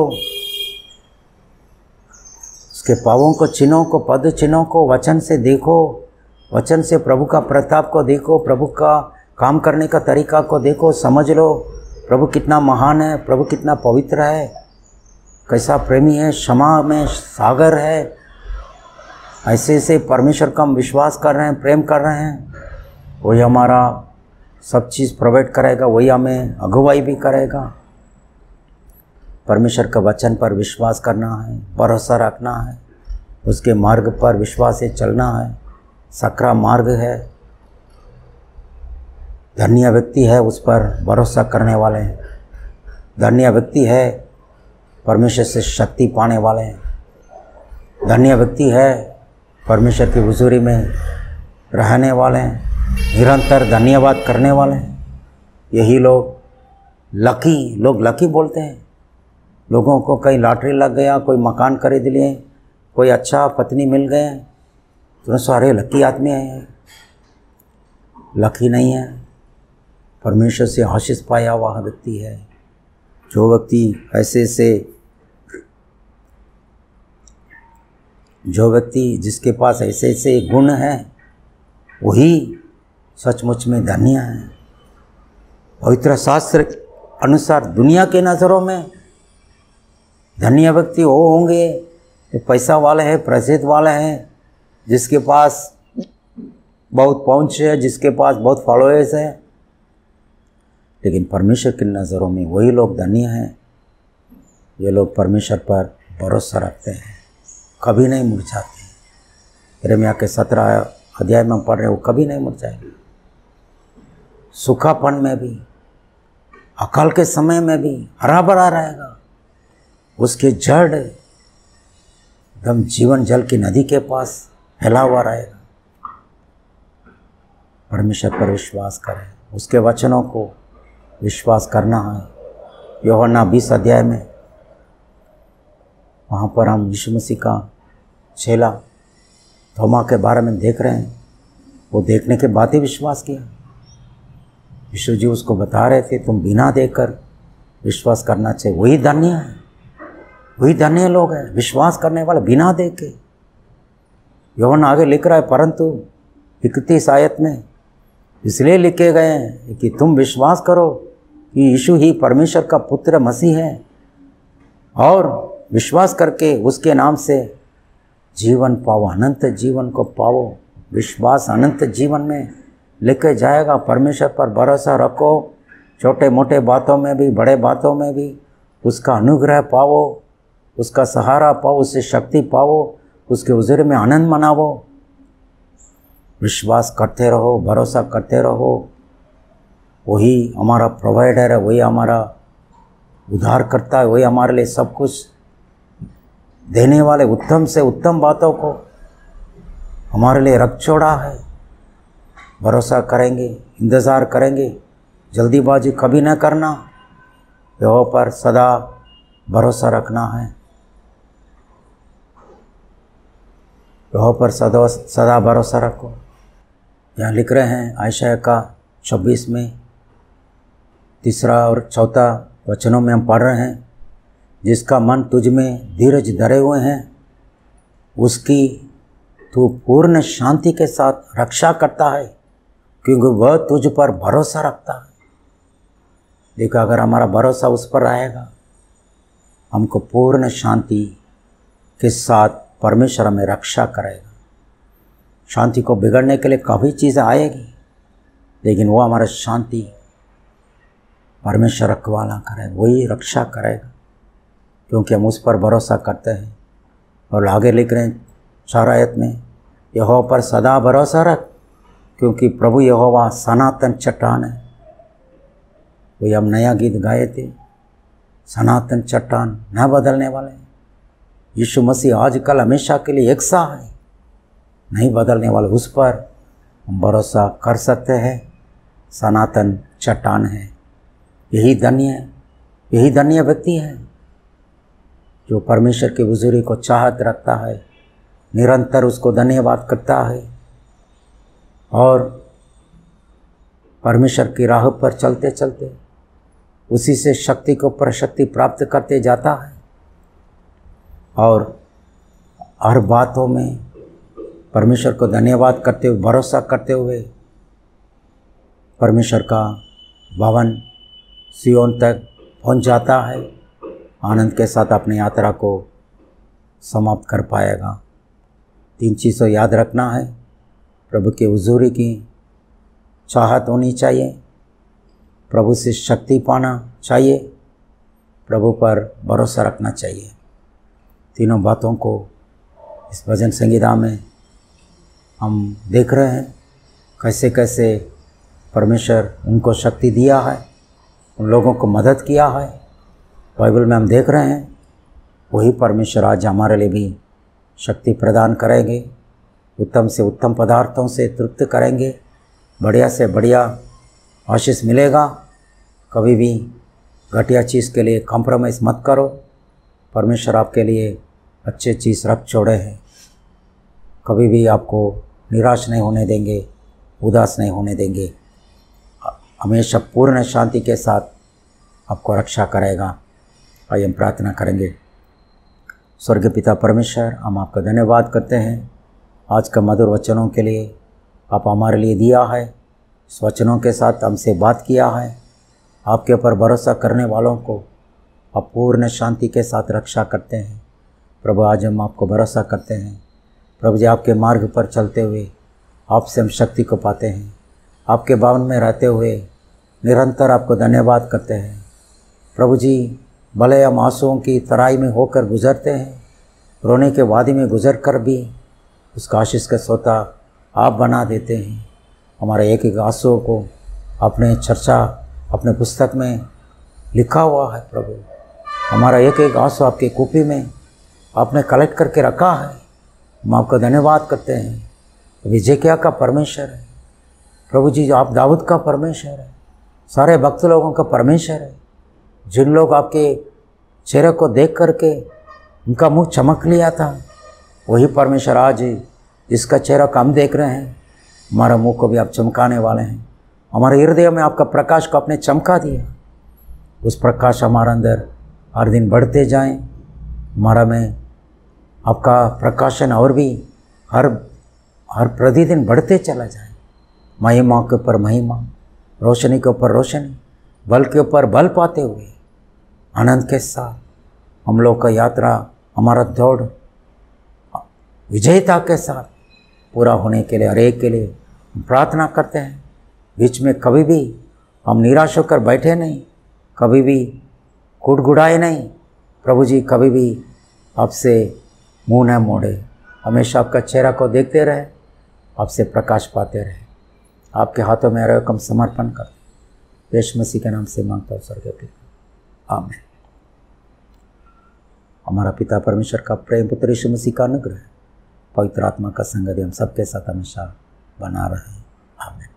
उसके पावों को चिन्हों को, पद चिन्हों को वचन से देखो, वचन से प्रभु का प्रताप को देखो, प्रभु का काम करने का तरीका को देखो, समझ लो प्रभु कितना महान है, प्रभु कितना पवित्र है, कैसा प्रेमी है, क्षमा में सागर है। ऐसे ऐसे परमेश्वर का हम विश्वास कर रहे हैं, प्रेम कर रहे हैं, वही हमारा सब चीज़ प्रोवाइड करेगा, वही हमें अगुवाई भी करेगा। परमेश्वर का वचन पर विश्वास करना है, भरोसा रखना है, उसके मार्ग पर विश्वास से चलना है। सकरा मार्ग है, धन्य व्यक्ति है उस पर भरोसा करने वाले हैं, धन्य व्यक्ति है परमेश्वर से शक्ति पाने वाले हैं, धन्य व्यक्ति है परमेश्वर की हुजूरी में रहने वाले हैं, निरंतर धन्यवाद करने वाले हैं। यही लोग लकी बोलते हैं। लोगों को कहीं लॉटरी लग गया, कोई मकान खरीद लिए, कोई अच्छा पत्नी मिल गए, तो सारे लकी आदमी हैं। लकी नहीं है, परमेश्वर से आशीष पाया हुआ व्यक्ति है। जो व्यक्ति जिसके पास ऐसे ऐसे गुण हैं, वही सचमुच में धन्य है। पवित्र शास्त्र अनुसार दुनिया के नज़रों में धन्य व्यक्ति वो होंगे जो पैसा वाले हैं, प्रसिद्ध वाले हैं, जिसके पास बहुत पहुंच है, जिसके पास बहुत फॉलोअर्स है। लेकिन परमेश्वर की नज़रों में वही लोग धन्य हैं, ये लोग परमेश्वर पर भरोसा रखते हैं, कभी नहीं मुरझाते। यिर्मयाह के 17 अध्याय में पढ़ रहे, वो कभी नहीं मुरझाएंगे। सूखापन में भी, अकाल के समय में भी हरा भरा रहेगा, उसके जड़ एकदम जीवन जल की नदी के पास फैला हुआ रहेगा। परमेश्वर पर विश्वास करें, उसके वचनों को विश्वास करना है। यूहन्ना 20 अध्याय में, वहाँ पर हम यीशु मसीह का चेला थोमा के बारे में देख रहे हैं। वो देखने के बाद ही विश्वास किया। यीशु जी उसको बता रहे थे, तुम बिना देखकर विश्वास करना चाहिए। वही धन्य है, वही धन्य लोग हैं, विश्वास करने वाले बिना देखे। यूहन्ना आगे लिख रहा है, परंतु 31 आयत में इसलिए लिखे गए हैं कि तुम विश्वास करो कि यीशु ही परमेश्वर का पुत्र मसीह है, और विश्वास करके उसके नाम से जीवन पाओ, अनंत जीवन को पाओ। विश्वास अनंत जीवन में लेके जाएगा। परमेश्वर पर भरोसा रखो, छोटे मोटे बातों में भी, बड़े बातों में भी उसका अनुग्रह पाओ, उसका सहारा पाओ, उससे शक्ति पाओ, उसके हुजूर में आनंद मनाओ। विश्वास करते रहो, भरोसा करते रहो। वही हमारा प्रोवाइडर है, वही हमारा उद्धार करता है, वही हमारे लिए सब कुछ देने वाले, उत्तम से उत्तम बातों को हमारे लिए रख छोड़ा है। भरोसा करेंगे, इंतज़ार करेंगे, जल्दीबाजी कभी न करना, यहोवा पर सदा भरोसा रखना है। यहोवा पर सदा भरोसा रखो। यहाँ लिख रहे हैं आयशा का 26 में 3 और 4 वचनों में हम पढ़ रहे हैं, जिसका मन तुझ में धीरज धरे हुए हैं, उसकी तू पूर्ण शांति के साथ रक्षा करता है, क्योंकि वह तुझ पर भरोसा रखता है। देखो, अगर हमारा भरोसा उस पर रहेगा, हमको पूर्ण शांति के साथ परमेश्वर हमें रक्षा करेगा। शांति को बिगड़ने के लिए काफ़ी चीज़ें आएगी, लेकिन वो हमारा शांति परमेश्वर रखवाला करे, वही रक्षा करेगा, क्योंकि हम उस पर भरोसा करते हैं। और आगे लिख रहे हैं 4 आयत में, यहोवा पर सदा भरोसा रख, क्योंकि प्रभु यहोवा सनातन चट्टान है। वही हम नया गीत गाए थे, सनातन चट्टान न बदलने वाले। यीशु मसीह आज कल हमेशा के लिए एक सा है, नहीं बदलने वाले। उस पर हम भरोसा कर सकते हैं, सनातन चट्टान है। यही धन्य व्यक्ति है जो परमेश्वर की हुजूरी को चाहत रखता है, निरंतर उसको धन्यवाद करता है, और परमेश्वर की राह पर चलते चलते उसी से शक्ति को ऊपर शक्ति प्राप्त करते जाता है और हर बातों में परमेश्वर को धन्यवाद करते हुए, भरोसा करते हुए परमेश्वर का भवन सियोन तक पहुंच जाता है। आनंद के साथ अपनी यात्रा को समाप्त कर पाएगा। 3 चीज़ों याद रखना है। प्रभु की हुजूरी की चाहत होनी चाहिए, प्रभु से शक्ति पाना चाहिए, प्रभु पर भरोसा रखना चाहिए। तीनों बातों को इस भजन संगीता में हम देख रहे हैं, कैसे कैसे परमेश्वर उनको शक्ति दिया है, उन लोगों को मदद किया है। बाइबल में हम देख रहे हैं वही परमेश्वर आज हमारे लिए भी शक्ति प्रदान करेंगे, उत्तम से उत्तम पदार्थों से तृप्त करेंगे, बढ़िया से बढ़िया आशीष मिलेगा। कभी भी घटिया चीज़ के लिए कॉम्प्रोमाइज़ मत करो। परमेश्वर आपके लिए अच्छे चीज़ रख छोड़े हैं। कभी भी आपको निराश नहीं होने देंगे, उदास नहीं होने देंगे। हमेशा पूर्ण शांति के साथ आपको रक्षा करेगा। आइए हम प्रार्थना करेंगे। स्वर्गीय पिता परमेश्वर, हम आपका धन्यवाद करते हैं आज का मधुर वचनों के लिए। आप हमारे लिए दिया है, इस वचनों के साथ हमसे बात किया है। आपके ऊपर भरोसा करने वालों को आप पूर्ण शांति के साथ रक्षा करते हैं। प्रभु आज हम आपको भरोसा करते हैं। प्रभु जी, आपके मार्ग पर चलते हुए आपसे हम शक्ति को पाते हैं। आपके भवन में रहते हुए निरंतर आपको धन्यवाद करते हैं। प्रभु जी, भले हम आंसुओं की तराई में होकर गुजरते हैं, रोने के वादी में गुजर कर भी उसका आशीष का सोता आप बना देते हैं। हमारे एक एक आंसुओं को अपने चर्चा अपने पुस्तक में लिखा हुआ है। प्रभु, हमारा एक एक आंसू आपके कूपी में आपने कलेक्ट करके रखा है। हम आपका धन्यवाद करते हैं। विजेकिया का परमेश्वर है प्रभु जी, आप दाऊद का परमेश्वर है, सारे भक्त लोगों का परमेश्वर है। जिन लोग आपके चेहरे को देख करके उनका मुंह चमक लिया था, वही परमेश्वर आज जिसका चेहरा को हम देख रहे हैं, हमारा मुंह को भी आप चमकाने वाले हैं। हमारे हृदय में आपका प्रकाश को आपने चमका दिया। उस प्रकाश हमारे अंदर हर दिन बढ़ते जाएं। हमारा में आपका प्रकाशन और भी हर प्रतिदिन बढ़ते चला जाए। महिमा के ऊपर महिमा, रोशनी के ऊपर रोशनी, बल के ऊपर बल पाते हुए आनंद के साथ हम लोग का यात्रा, हमारा दौड़ विजयता के साथ पूरा होने के लिए हर एक के लिए प्रार्थना करते हैं। बीच में कभी भी हम निराश होकर बैठे नहीं, कभी भी गुड़गुड़ाए नहीं। प्रभु जी, कभी भी आपसे मुंह न मोड़े, हमेशा आपका चेहरा को देखते रहे, आपसे प्रकाश पाते रहे। आपके हाथों में रकम समर्पण कर यीशु मसीह के नाम से मांगता हूँ स्वर्गीय पिता, आमीन। हमारा पिता परमेश्वर का प्रेम, पुत्र यीशु मसीह का अनुग्रह, पवित्र आत्मा का संगति हम सबके साथ हमेशा बना रहे। आमीन।